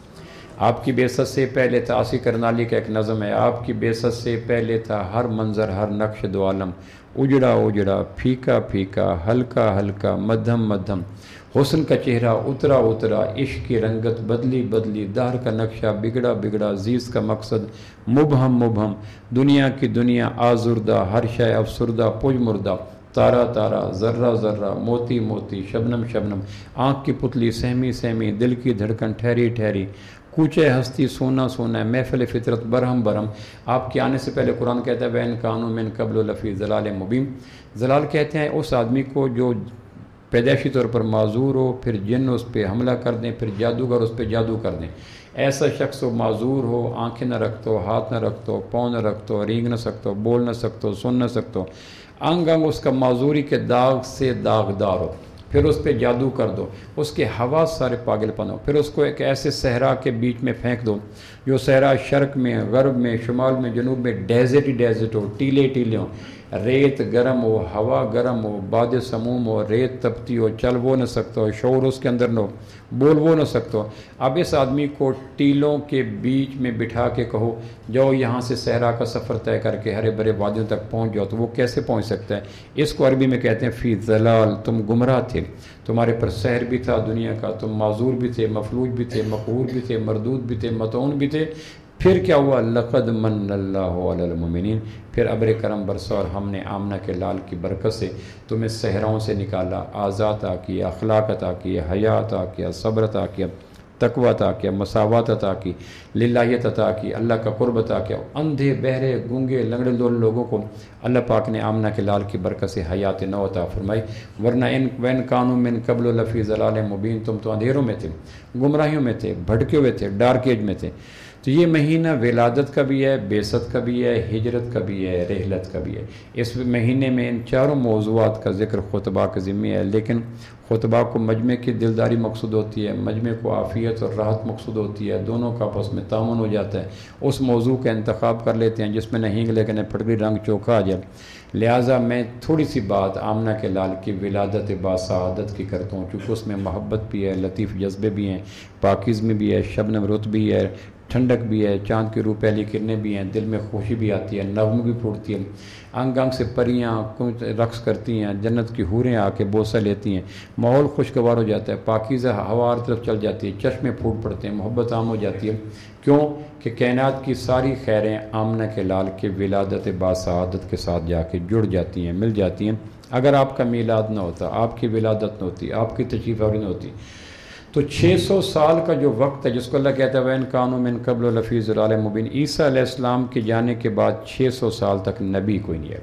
آپ کی بعثت سے پہلے تھا، آسی کرنالی کا ایک نظم ہے، آپ کی بعثت سے پہلے تھا ہر منظر ہر نقش دو عالم، اجڑا اجڑا پھیکا پھیکا ہلکا ہلکا مدھم مدھم، حسن کا چہرہ اترا اترا، عشق کی رنگت بدلی بدلی، دہر کا نقشہ بگڑا بگڑا، زیست کا مقصد مبہم مبہم، دنیا کی دنیا آزردہ، ہر شے افسردہ پج مردہ، تارا تارا ذرہ ذرہ موتی موتی، شبنم شبنم، آنکھ کی پتلی سہمی سہمی، دل کی دھڑکن ٹھہری ٹھہری، کوچے ہستی سونا سونا، محفل فطرت برہم برہم۔ آپ کے آنے سے پہلے قرآن کہتا ہے وَإِن كَانُوا مِن قَبْلُ لَفِي ضَلَالٍ مُبِينٍ۔ ضلال کہتے ہیں اس آدمی کو جو پیدائشی طور پر معذور ہو، پھر جن اس پہ حملہ کر دیں، پھر جادوگر اس پہ جادو کر دیں، ایسا شخص ہو معذور ہو، آنکھیں نہ رکھتا ہو، ہاتھ نہ رکھتا ہو، پاؤں نہ رکھتا ہو، رینگ نہ سکتا ہو، بول نہ سکتا ہو، سن نہ سکتا ہو، انگ انگ اس کا معذوری کے داغ سے داغدار ہو، پھر اس پہ جادو کر دو، اس کے حواس سارے پاگل پن ہو، پھر اس کو ایک ایسے صحرا کے بیچ میں پھینک دو جو صحرا شرق میں، غرب میں، شمال میں، جنوب میں ڈیزرٹ ہی ڈیزرٹ ہو، ٹیلے ٹیلے ہوں، ریت گرم ہو، ہوا گرم ہو، باد سموم ہو، ریت تپتی ہو، چل وہ نہ سکتا ہو، شعور اس کے اندر نہ ہو، بول وہ نہ سکتا ہو۔ اب اس آدمی کو ٹیلوں کے بیچ میں بٹھا کے کہو جاؤ یہاں سے صحرا کا سفر طے کر کے ہرے بھرے وادیوں تک پہنچ جاؤ، تو وہ کیسے پہنچ سکتا ہے؟ اس کو عربی میں کہتے ہیں فی ضلال، تم گمراہ تھے، تمہارے پر سحر بھی تھا دنیا کا، تم معذور بھی تھے، مفلوج بھی تھے، مقہور بھی تھے، مردود بھی تھے، مطعون بھی تھے، پھر کیا ہوا؟ لقد من اللہ علی المؤمنین، پھر ابر کرم برسا اور ہم نے آمنہ کے لال کی برکت سے تمہیں صحراؤں سے نکالا، آزاد عطا کیا، اخلاق عطا کیا، حیا عطا کیا، صبر عطا کیا، تقوی عطا کیا، مساوات عطا کی، للہیت عطا کی، اللہ کا قرب عطا کیا، اندھے بہرے گونگے لنگڑے لوگوں کو اللہ پاک نے آمنہ کے لال کی برکت سے حیات نو عطا فرمائی، ورنہ وَإِن كَانُوا مِن قَبْلُ لَفِي ضَلَالٍ مُبِينٍ، تم تو اندھیروں میں تھے، گمراہیوں میں تھے، بھٹکے ہوئے تھے، ڈارک ایج میں تھے۔ تو یہ مہینہ ولادت کا بھی ہے، بعثت کا بھی ہے، ہجرت کا بھی ہے، رحلت کا بھی ہے۔ اس مہینے میں ان چاروں موضوعات کا ذکر خطبہ کے ذمہ ہے، لیکن خطبہ کو مجمع کی دلداری مقصود ہوتی ہے، مجمع کو عافیت اور راحت مقصود ہوتی ہے، دونوں کا آپس میں تعاون ہو جاتا ہے، اس موضوع کا انتخاب کر لیتے ہیں جس میں نہ ہینگ لے کے نہ پھٹکری رنگ چوکھا آ جائے۔ لہٰذا میں تھوڑی سی بات آمنہ کے لال کی ولادت باسعادت کی کرتا ہوں، چونکہ اس میں محبت بھی ہے، لطیف جذبے بھی ہیں، پاکیزگی بھی ہے، شبنم رت بھی ہے، ٹھنڈک بھی ہے، چاند کی روح پہلی کرنیں بھی ہیں، دل میں خوشی بھی آتی ہے، نغم بھی پھوٹتی ہے، انگ انگ سے پریاں رقص کرتی ہیں، جنت کی حوریں آ کے بوسہ لیتی ہیں، ماحول خوشگوار ہو جاتا ہے، پاکیزہ ہوا ہر طرف چل جاتی ہے، چشمے پھوٹ پڑتے ہیں، محبت عام ہو جاتی ہے۔ کیوں کہ کائنات کی ساری خیریں آمنہ کے لال کے ولادت باسعادت کے ساتھ جا کے جڑ جاتی ہیں، مل جاتی ہیں۔ اگر آپ کا میلاد نہ ہوتا، آپ کی ولادت نہ ہوتی، آپ کی تشریف آوری نہ ہوتی، تو 600 سال کا جو وقت ہے جس کو اللہ کہتا ہے وَإِن كَانُوا مِن قَبْلُ لَفِي ضَلَالٍ مُبِينٍ، عیسیٰ علیہ السلام کے جانے کے بعد 600 سال تک نبی کوئی نہیں ہے۔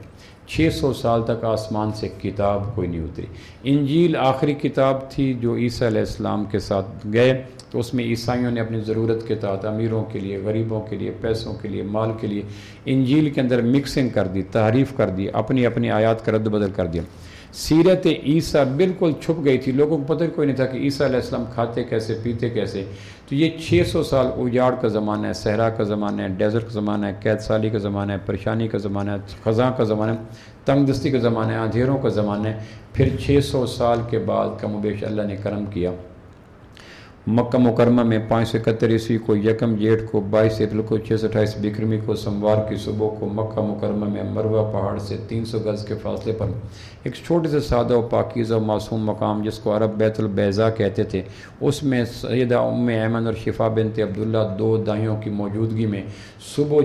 600 سال تک آسمان سے کتاب کوئی نہیں اتری۔ انجیل آخری کتاب تھی جو عیسیٰ علیہ السلام کے ساتھ گئے، تو اس میں عیسائیوں نے اپنی ضرورت کے تحت امیروں کے لیے، غریبوں کے لیے، پیسوں کے لیے، مال کے لیے انجیل کے اندر مکسنگ کر دی، تحریف کر دی، اپنی اپنی آیات کا رد و بدل کر دیا۔ سیرت عیسیٰ بالکل چھپ گئی تھی، لوگوں کو پتہ کوئی نہیں تھا کہ عیسیٰ علیہ السلام کھاتے کیسے، پیتے کیسے۔ تو یہ 600 سال اجاڑ کا زمانہ ہے، صحرا کا زمانہ ہے، ڈیزرٹ کا زمانہ ہے، قید سالی کا زمانہ ہے، پریشانی کا زمانہ ہے، خزاں کا زمانہ ہے، تنگ دستی کا زمانہ ہے، اندھیروں کا زمانہ ہے۔ پھر 600 سال کے بعد کم و بیش اللہ نے کرم کیا، مکہ مکرمہ میں 571 عیسوی کو یکم جیٹھ کو، 22 اپریل کو، 628 بکرمی کو، سموار کی صبح کو مکہ مکرمہ میں مروہ پہاڑ سے 300 گز کے فاصلے پر ایک چھوٹے سے سادہ و پاکیزہ و معصوم مقام جس کو عرب بیت البیضا کہتے تھے، اس میں سیدہ ام ایمن اور شفا بنت عبداللہ 2 دائیوں کی موجودگی میں صبح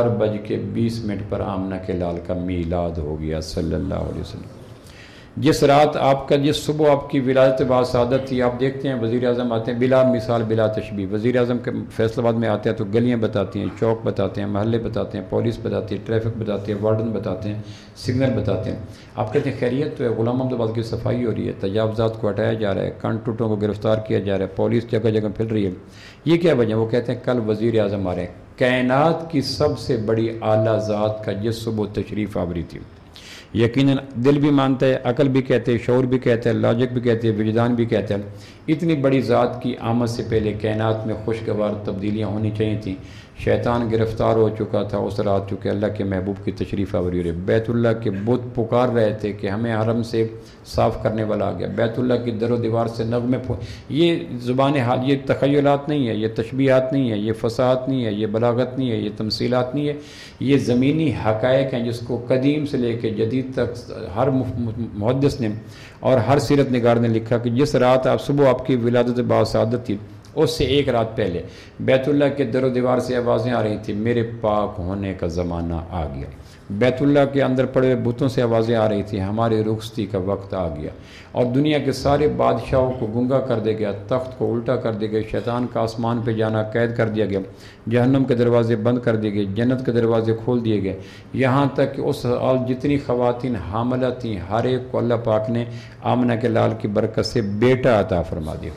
4:20 پر آمنہ کے لال کا میلاد ہو گیا صلی اللہ علیہ وسلم۔ جس رات آپ کا، جس صبح آپ کی ولادت باسعادت تھی، آپ دیکھتے ہیں وزیر اعظم آتے ہیں بلا مثال بلا تشبیہ، وزیر اعظم کے فیصل آباد میں آتے ہیں تو گلیاں بتاتی ہیں، چوک بتاتے ہیں، محلے بتاتے ہیں، پولیس بتاتی ہے، ٹریفک بتاتی ہے، وارڈن بتاتے ہیں، سگنل بتاتے ہیں۔ آپ کہتے ہیں خیریت تو ہے، غلام محمد آباد کی صفائی ہو رہی ہے، تجاوزات کو ہٹایا جا رہا ہے، کان ٹوٹوں کو گرفتار کیا جا رہا ہے، پولیس جگہ جگہ پھیل رہی ہے، یہ کیا وجہ؟ وہ کہتے ہیں کل وزیر اعظم آ رہے ہیں، کائنات کی سب سے بڑی اعلیٰ ذات کا جس صبح تشریف آوری تھی۔ یقیناً دل بھی مانتا ہے، عقل بھی کہتے ہیں، شعور بھی کہتے ہیں، لاجک بھی کہتے ہیں، وجدان بھی کہتے ہیں، اتنی بڑی ذات کی آمد سے پہلے کائنات میں خوشگوار تبدیلیاں ہونی چاہیے تھیں۔ شیطان گرفتار ہو چکا تھا اس رات، چونکہ اللہ کے محبوب کی تشریف آوری ہو رہی ہے۔ بیت اللہ کے بت پکار رہے تھے کہ ہمیں حرم سے صاف کرنے والا آ گیا، بیت اللہ کی در و دیوار سے نغمے یہ زبان حال، یہ تخیلات نہیں ہے، یہ تشبیہات نہیں ہے، یہ فصاحت نہیں ہے، یہ بلاغت نہیں ہے، یہ تمثیلات نہیں ہے، یہ زمینی حقائق ہیں جس کو قدیم سے لے کے جدید تک ہر محدث نے اور ہر سیرت نگار نے لکھا کہ جس رات آپ صبح آپ کی ولادت باسعادت تھی، اس سے ایک رات پہلے بیت اللہ کے در و دیوار سے آوازیں آ رہی تھیں، میرے پاک ہونے کا زمانہ آ گیا۔ بیت اللہ کے اندر پڑے ہوئے بتوں سے آوازیں آ رہی تھیں، ہمارے رخصتی کا وقت آ گیا، اور دنیا کے سارے بادشاہوں کو گنگا کر دیا گیا، تخت کو الٹا کر دیا گیا، شیطان کا آسمان پہ جانا قید کر دیا گیا، جہنم کے دروازے بند کر دیے گئے، جنت کے دروازے کھول دیے گئے، یہاں تک کہ اس سال جتنی خواتین حاملہ تھیں ہر ایک کو اللہ پاک نے آمنہ کے لال کی برکت سے بیٹا عطا فرما دیا۔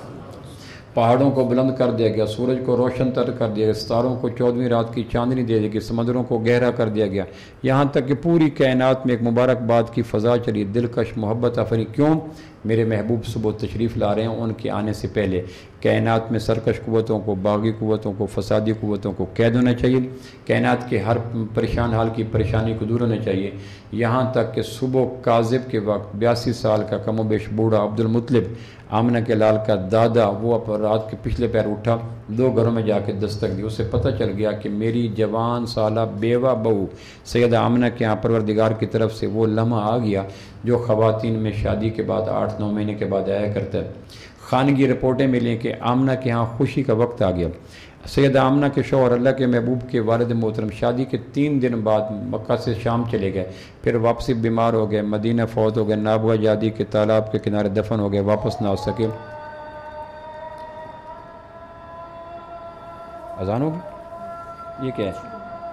پہاڑوں کو بلند کر دیا گیا، سورج کو روشن تر کر دیا گیا، ستاروں کو 14ویں رات کی چاندنی دے دی گئی، سمندروں کو گہرا کر دیا گیا، یہاں تک کہ پوری کائنات میں ایک مبارک بات کی فضا چلی، دلکش محبت آفرین۔ کیوں؟ میرے محبوب صبح تشریف لا رہے ہیں، ان کے آنے سے پہلے کائنات میں سرکش قوتوں کو، باغی قوتوں کو، فسادی قوتوں کو قید ہونا چاہیے، کائنات کے ہر پریشان حال کی پریشانی کو دور ہونا چاہیے، یہاں تک کہ صبح کاذب کے وقت 82 سال کا کم و بیش بوڑھا عبد المطلب، آمنہ کے لال کا دادا، وہ رات کے پچھلے پیر اٹھا، 2 گھروں میں جا کے دستک دی، اسے پتہ چل گیا کہ میری جوان سالہ بیوہ بہو سیدہ آمنہ کے یہاں پروردگار کی طرف سے وہ لمحہ آ گیا جو خواتین میں شادی کے بعد 8-9 مہینے کے بعد آیا کرتا ہے۔ خانگی رپورٹیں ملیں کہ آمنہ کے ہاں خوشی کا وقت آ گیا۔ سیدہ آمنہ کے شوہر اللہ کے محبوب کے والد محترم شادی کے 3 دن بعد مکہ سے شام چلے گئے، پھر واپسی بیمار ہو گئے، مدینہ فوت ہو گئے، نابغہ جادی کے تالاب کے کنارے دفن ہو گئے، واپس نہ ہو سکے۔ اذان ہوگی؟ یہ کیا ہے؟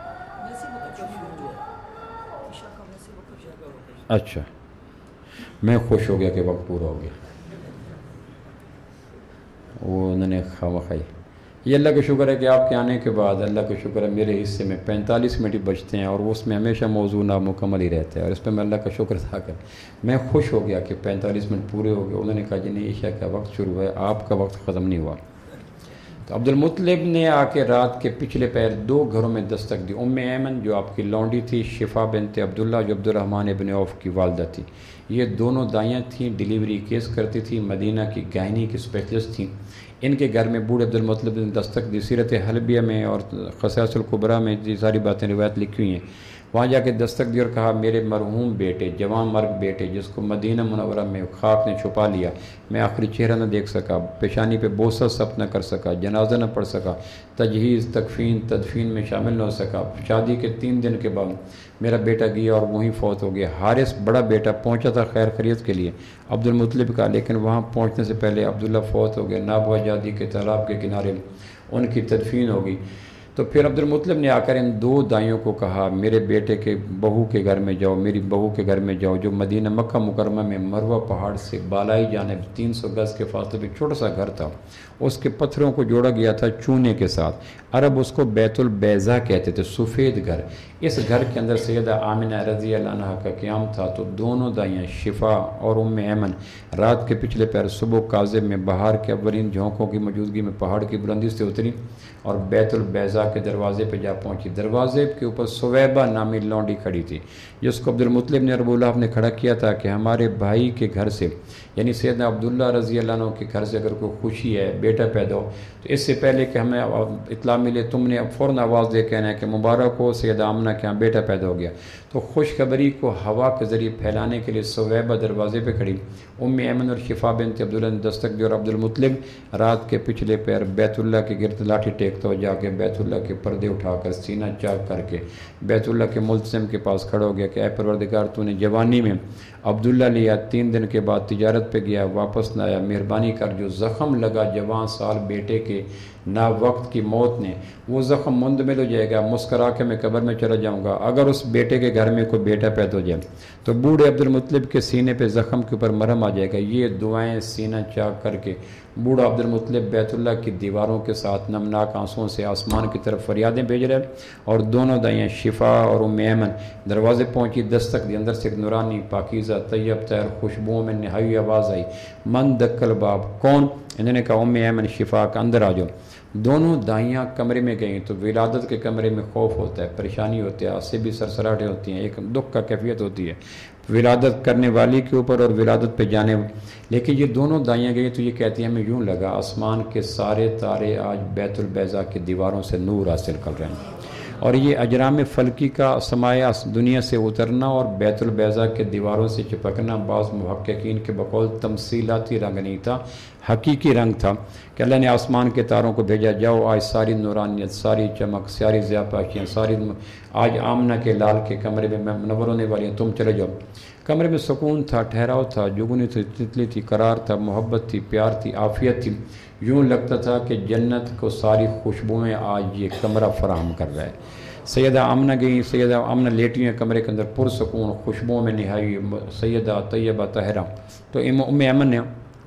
اچھا، میں خوش ہو گیا کہ وقت پورا ہو گیا، وہ انہوں نے خواہ کھائی۔ یہ اللہ کا شکر ہے کہ آپ کے آنے کے بعد اللہ کا شکر ہے میرے حصے میں 45 منٹ بچتے ہیں، اور اس میں ہمیشہ موضوع نامکمل ہی رہتا ہے، اور اس پہ میں اللہ کا شکر ادا کر میں خوش ہو گیا کہ 45 منٹ پورے ہو گئے۔ انہوں نے کہا جی نہیں، عشاء کا وقت شروع ہوا ہے، آپ کا وقت ختم نہیں ہوا۔ تو عبد المطلب نے آ کے رات کے پچھلے پیر 2 گھروں میں دستک دی۔ ام ایمن جو آپ کی لونڈی تھی، شفا بنت عبداللہ جو عبد الرحمن ابن عوف کی والدہ تھی، یہ دونوں دائیاں تھیں، ڈیلیوری کیس کرتی تھی، مدینہ کی گائنی کی اسپیشلسٹ تھیں۔ ان کے گھر میں بوڑھے عبد المطلب نے دستک دی۔ سیرت حلبیہ میں اور قصائص الکبریٰ میں یہ ساری باتیں روایت لکھی ہوئی ہیں۔ وہاں جا کے دستک دی اور کہا میرے مرحوم بیٹے، جوان مرگ بیٹے جس کو مدینہ منورہ میں خاک نے چھپا لیا، میں آخری چہرہ نہ دیکھ سکا، پیشانی پہ بوسہ ثبت نہ کر سکا، جنازہ نہ پڑھ سکا، تجہیز، تکفین، تدفین میں شامل نہ ہو سکا۔ شادی کے 3 دن کے بعد میرا بیٹا گیا اور وہیں فوت ہو گیا۔ حارث بڑا بیٹا پہنچا تھا خیر خیریت کے لیے عبد المطلب کا، لیکن وہاں پہنچنے سے پہلے عبداللہ فوت ہو گیا۔ نابغہ جادی کے تالاب کے کنارے ان کی تدفین ہوگی۔ تو پھر عبد المطلب نے آ کر ان دو دائیوں کو کہا میرے بیٹے کے بہو کے گھر میں جاؤ، میری بہو کے گھر میں جاؤ، جو مدینہ مکہ مکرمہ میں مروہ پہاڑ سے بالائی جانب 300 گز کے فاصلے پہ چھوٹا سا گھر تھا، اس کے پتھروں کو جوڑا گیا تھا چونے کے ساتھ، عرب اس کو بیت البیضا کہتے تھے، سفید گھر۔ اس گھر کے اندر سیدہ آمنہ رضی اللہ عنہا کا قیام تھا، تو دونوں دائیاں شفا اور ام ایمن رات کے پچھلے پہر صبح کاذب میں بہار کے اولین جھونکوں کی موجودگی میں پہاڑ کی بلندی سے اتری اور بیت البیضا کے دروازے پہ جا پہنچی۔ دروازے کے اوپر سویبہ نامی لونڈی کھڑی تھی، جس کو عبد المطلب نے رب اللہ نے کھڑا کیا تھا کہ ہمارے بھائی کے گھر سے، یعنی سیدنا عبداللہ رضی اللہ عنہ کے گھر سے اگر کوئی خوشی ہے، بیٹا پیدا ہو، تو اس سے پہلے کہ ہمیں اطلاع ملے تم نے فوراً آواز دے کہنا ہے کہ مبارک ہو سیدہ آمنہ کے ہاں بیٹا پیدا ہو گیا۔ تو خوشخبری کو ہوا کے ذریعے پھیلانے کے لیے سویبہ دروازے پہ کھڑی، ام ایمن اور شفا بنت عبداللہ نے دستک دی اور عبد المطلب رات کے پچھلے پیر بیت اللہ کے گرد لاٹھی ٹیکتا ہو جا کے بیت اللہ کے پردے اٹھا کر سینہ چاک کر کے بیت اللہ کے ملتزم کے پاس کھڑا ہو گیا کہ اے پروردگار تو نے جوانی میں عبداللہ لیا، 3 دن کے بعد تجارت پہ گیا، واپس نہ آیا، مہربانی کر جو زخم لگا جوان سال بیٹے کے نا وقت کی موت نے، وہ زخم مندمل ہو جائے گا، مسکرا کے میں قبر میں چلا جاؤں گا۔ اگر اس بیٹے کے گھر میں کوئی بیٹا پیدا ہو جائے تو بوڑھے عبد المطلب کے سینے پہ زخم کے اوپر مرہم آ جائے گا۔ یہ دعائیں سینہ چاک کر کے بوڑھا عبد المطلب بیت اللہ کی دیواروں کے ساتھ نمناک آنسوؤں سے آسمان کی طرف فریادیں بھیج رہے، اور دونوں دائیاں شفا اور ام ایمن دروازے پہنچی، دستک دی، اندر سے ایک نورانی پاکیزہ طیب طاہر خوشبوؤں میں نہائی آواز آئی، من دکل باب، کون؟ انہوں نے کہا ام ایمن شفا کا اندر آ جاؤ۔ دونوں دائیاں کمرے میں گئیں تو ولادت کے کمرے میں خوف ہوتا ہے، پریشانی ہوتی ہے، عصبی سرسراہٹیں ہوتی ہیں، ایک دکھ کا کیفیت ہوتی ہے ولادت کرنے والی کے اوپر اور ولادت پہ جانے، لیکن یہ دونوں دائیاں گئی تو یہ کہتی ہیں ہمیں یوں لگا آسمان کے سارے تارے آج بیت البیضا کی دیواروں سے نور حاصل کر رہے ہیں، اور یہ اجرام فلکی کا سمایہ دنیا سے اترنا اور بیت البیضا کے دیواروں سے چپکنا بعض محققین کے بقول تمثیلاتی رنگ نہیں تھا، حقیقی رنگ تھا کہ اللہ نے آسمان کے تاروں کو بھیجا، جاؤ آج ساری نورانیت، ساری چمک، ساری ضیاءپاشیاں، ساری آج آمنہ کے لال کے کمرے میں منور ہونے والی ہیں، تم چلے جاؤ۔ کمرے میں سکون تھا، ٹھہراؤ تھا، جگنی تھی، تتلی تھی، قرار تھا، محبت تھی، پیار تھی، عافیت تھی، یوں لگتا تھا کہ جنت کو ساری خوشبوئیں آج یہ کمرہ فراہم کر رہا ہے۔ سیدہ آمنہ گئی، سیدہ آمنہ لیٹی ہیں کمرے کے اندر پرسکون، خوشبوؤں میں نہائی سیدہ طیبہ طاہرہ۔ تو ام ایمن نے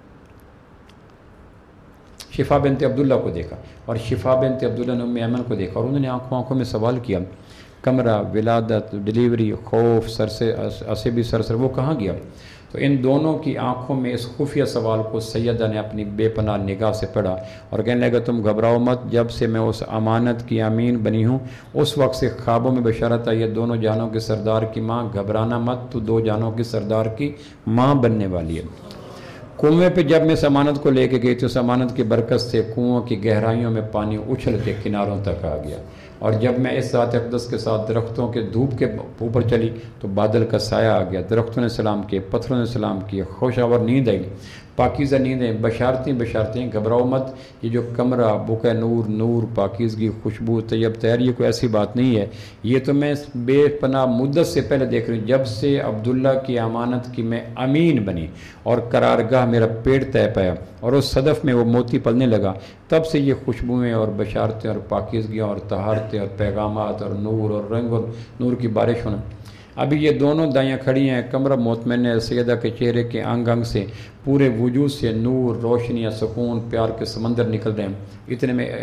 شفا بنت عبداللہ کو دیکھا اور شفا بنت عبداللہ نے ام ایمن کو دیکھا، اور انہوں نے آنکھوں میں سوال کیا، کمرہ، ولادت، ڈلیوری، خوف، سر سے عصبی سرسر، وہ کہاں گیا؟ تو ان دونوں کی آنکھوں میں اس خفیہ سوال کو سیدہ نے اپنی بے پناہ نگاہ سے پڑھا اور کہنے لگا تم گھبراؤ مت، جب سے میں اس امانت کی امین بنی ہوں اس وقت سے خوابوں میں بشارت آئی ہے، دونوں جہانوں کے سردار کی ماں، گھبرانا مت، تو 2 جہانوں کی سردار کی ماں بننے والی ہے۔ کنویں پہ جب میں اس امانت کو لے کے گئی تو اس امانت کی برکت سے کنویں کی گہرائیوں میں پانی اچھل کے کناروں تک آ گیا، اور جب میں اس ذات اقدس کے ساتھ درختوں کے دھوپ کے اوپر چلی تو بادل کا سایہ آ گیا، درختوں نے سلام کیے، پتھروں نے سلام کیے، خوشاور نیند آئی، پاکیزہ نیندیں، بشارتیں، گھبراؤ مت، یہ جو کمرہ بکے نور، نور، پاکیزگی، خوشبو، طیب طاہر، یہ کوئی ایسی بات نہیں ہے، یہ تو میں بے پناہ مدت سے پہلے دیکھ رہی ہوں، جب سے عبداللہ کی امانت کی میں امین بنی اور قرارگاہ میرا پیٹ طے پایا اور اس صدف میں وہ موتی پلنے لگا، تب سے یہ خوشبوئیں اور بشارتیں اور پاکیزگیاں اور طہارتیں اور پیغامات اور نور اور رنگ اور نور کی بارش ہونا۔ ابھی یہ دونوں دائیاں کھڑی ہیں، کمرہ مطمئن ہے، سیدہ کے چہرے کے انگ انگ سے، پورے وجود سے نور، روشنیاں، سکون، پیار کے سمندر نکل رہے ہیں۔ اتنے میں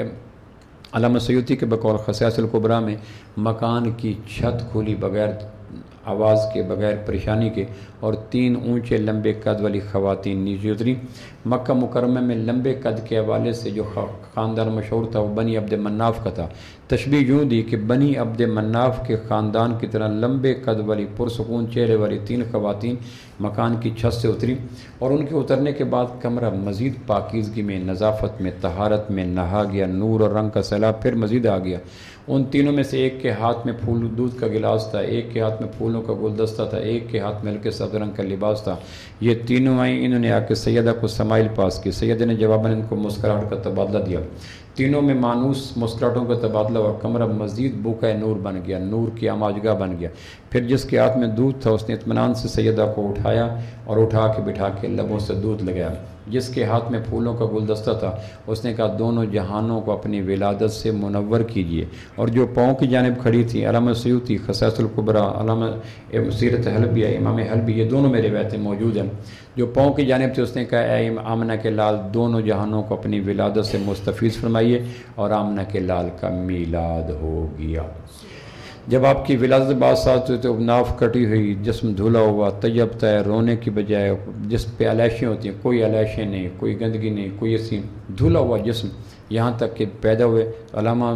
علامہ سیوطی کے بقول خصائص الکبریٰ میں مکان کی چھت کھولی بغیر آواز کے، بغیر پریشانی کے، اور 3 اونچے لمبے قد والی خواتین نیچے اتری۔ مکہ مکرمہ میں لمبے قد کے حوالے سے جو خاندان مشہور تھا وہ بنی عبد مناف کا تھا، تشبیہ یوں دی کہ بنی عبد مناف کے خاندان کی طرح لمبے قد والی پرسکون چہرے والی 3 خواتین مکان کی چھت سے اتری، اور ان کے اترنے کے بعد کمرہ مزید پاکیزگی میں، نظافت میں، طہارت میں نہا گیا، نور اور رنگ کا سیلاب پھر مزید آ گیا۔ ان تینوں میں سے ایک کے ہاتھ میں پھول دودھ کا گلاس تھا، ایک کے ہاتھ میں پھولوں کا گلدستہ تھا، ایک کے ہاتھ میں ہلکے سبز رنگ کا لباس تھا۔ یہ تینوں آئیں، انہوں نے آ کے سیدہ کو سمائل پاس کی، سیدہ نے جواباً ان کو مسکراہٹ کا تبادلہ دیا، تینوں میں مانوس مسکراہٹوں کا تبادلہ ہوا، کمرہ مزید بوقہ نور بن گیا، نور کی آماجگاہ بن گیا۔ پھر جس کے ہاتھ میں دودھ تھا اس نے اطمینان سے سیدہ کو اٹھایا اور اٹھا کے بٹھا کے لبوں سے دودھ لگایا۔ جس کے ہاتھ میں پھولوں کا گلدستہ تھا اس نے کہا دونوں جہانوں کو اپنی ولادت سے منور کیجیے۔ اور جو پاؤں کی جانب کھڑی تھی علامہ سیوطی خصائص الکبریٰ، علامہ سیرت حلبیہ، امام حلبی، یہ دونوں میں روایتیں موجود ہیں۔ جو پاؤں کی جانب تھی اس نے کہا اے آمنہ کے لال دونوں جہانوں کو اپنی ولادت سے مستفیض فرمائیے، اور آمنہ کے لال کا میلاد ہو گیا۔ جب آپ کی ولادت بعد ساتھ ہوئی تو ناف کٹی ہوئی، جسم دھلا ہوا، طیب طاہر، رونے کی بجائے جس پہ علائشیں ہوتی ہیں کوئی علائشیں نہیں، کوئی گندگی نہیں، کوئی ایسی، دھلا ہوا جسم، یہاں تک کہ پیدا ہوئے۔ علامہ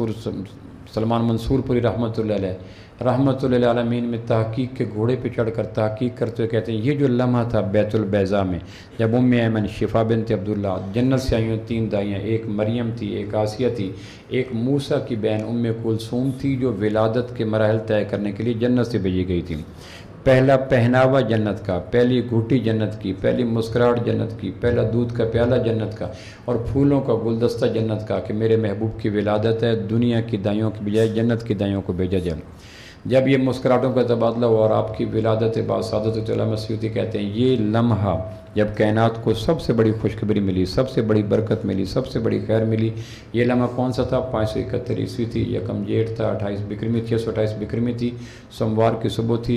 سلمان منصور پوری رحمۃ اللہ علیہ رحمۃ اللہ عالمین میں تحقیق کے گھوڑے پہ چڑھ کر تحقیق کرتے ہوئے کہتے ہیں یہ جو لمحہ تھا بیت البیضاء میں، جب ایمن شفا بنت عبداللہ جنت سے آئی 3 دائیاں، ایک مریم تھی، ایک آسیہ تھی، ایک موسیٰ کی بہن کلثوم تھی جو ولادت کے مراحل طے کرنے کے لیے جنت سے بھیجی گئی تھی۔ پہلا پہناوا جنت کا، پہلی گھوٹی جنت کی، پہلی مسکراہٹ جنت کی، پہلا دودھ کا پیالہ جنت کا، اور پھولوں کا گلدستہ جنت کا کہ میرے محبوب کی ولادت ہے، دنیا کی دائیوں کی بجائے جنت کی دائیوں کو بھیجا جائے۔ جب یہ مسکراہٹوں کا تبادلہ ہوا اور آپ کی ولادت بعد سعادت علامہ سیوطی کہتے ہیں یہ لمحہ جب کائنات کو سب سے بڑی خوشخبری ملی، سب سے بڑی برکت ملی، سب سے بڑی خیر ملی، یہ لمحہ کون سا تھا؟ 571 عیسوی تھی، یکم جیٹھ تھا، 28 بکرمی 628 بکرمی تھی، سوموار کی صبح تھی،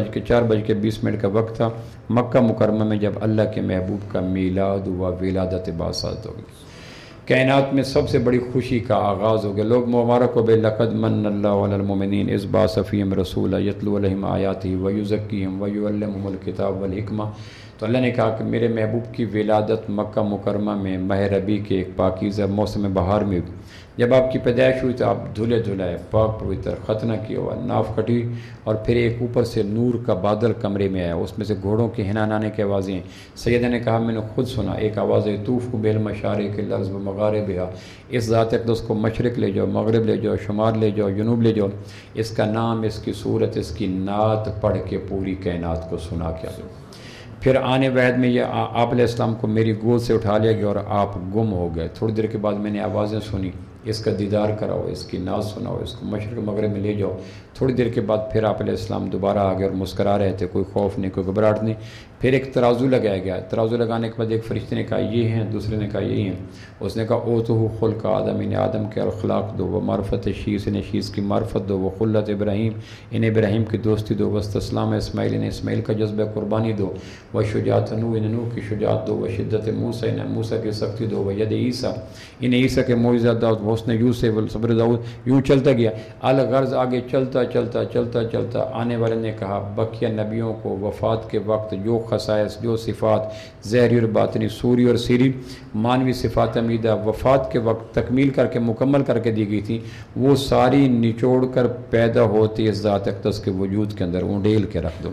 4:20 کا وقت تھا، مکہ مکرمہ میں جب اللہ کے محبوب کا میلاد ہوا، ولادت بعد سعادت ہو گئی۔ کائنات میں سب سے بڑی خوشی کا آغاز ہو گیا۔ لوگ مبارک ہو بے لقد من اللہ علی المؤمنین اذ بعث فیہم رسولا یتلو علیہم آیاتہ ویزکیہم ویعلمہم الکتاب والحکمہ۔ تو اللہ نے کہا کہ میرے محبوب کی ولادت مکہ مکرمہ میں ماہ ربیع کے ایک پاکیزہ موسم بہار میں ہوئی۔ جب آپ کی پیدائش ہوئی تو آپ دھلے دھلائے، پاک پوتر، ختنہ کیا ہوا، ناف کٹی، اور پھر ایک اوپر سے نور کا بادل کمرے میں آیا، اس میں سے گھوڑوں کے ہنانانے کی آوازیں ہیں۔ سیدہ نے کہا میں نے خود سنا، ایک آواز ہے طوف بیل مشارق الارض بمغاربہا، اس ذات اقدس کو مشرق لے جاؤ، مغرب لے جاؤ، شمال لے جاؤ، جنوب لے جاؤ، اس کا نام، اس کی صورت، اس کی نعت پڑھ کے پوری کائنات کو سنا کے دو۔ پھر آنے وعد میں یہ آپ علیہ السلام کو میری گود سے اٹھا لیا گیا اور آپ گم ہو گئے۔ تھوڑی دیر کے بعد میں نے آوازیں سنی، اس کا دیدار کراؤ، اس کی ناز سناؤ، اس کو مشرق مغرب میں لے جاؤ۔ تھوڑی دیر کے بعد پھر آپ علیہ السلام دوبارہ آ گئے اور مسکرا رہے تھے، کوئی خوف نہیں، کوئی گھبراہٹ نہیں۔ پھر ایک ترازو لگایا گیا، ترازو لگانے کے بعد ایک فرشتے نے کہا یہ ہیں، دوسرے نے کہا یہی ہیں۔ اس نے کہا اوتہ خلق آدم، انہیں آدم کے اخلاق دو، وہ معرفت شیس، انہیں شیس کی معرفت دو، وہ خلت ابراہیم، انہیں ابراہیم کی دوستی دو، وستسلام اسماعیل، انہیں اسماعیل کا جذبہ قربانی دو، وہ شجاعت نوح، انہیں نوح کی شجاعت دو، وہ شدت موسیٰ، انہیں موسیٰ کی سختی دو، وہ ید عیسیٰ، انہیں عیسیٰ کے معجزات دو، حسن یوسف، صبر داؤد، یوں چلتا گیا۔ الغرض آگے چلتا چلتا چلتا چلتا آنے والے نے کہا بقیہ نبیوں کو وفات کے وقت جو خصائص، جو صفات ظاہری اور باطنی، سوری اور سیری، مانوی صفات حمیدہ وفات کے وقت تکمیل کر کے مکمل کر کے دی گئی تھی، وہ ساری نچوڑ کر پیدا ہوتی اس ذات اقدس کے وجود کے اندر اونڈیل کے رکھ دو۔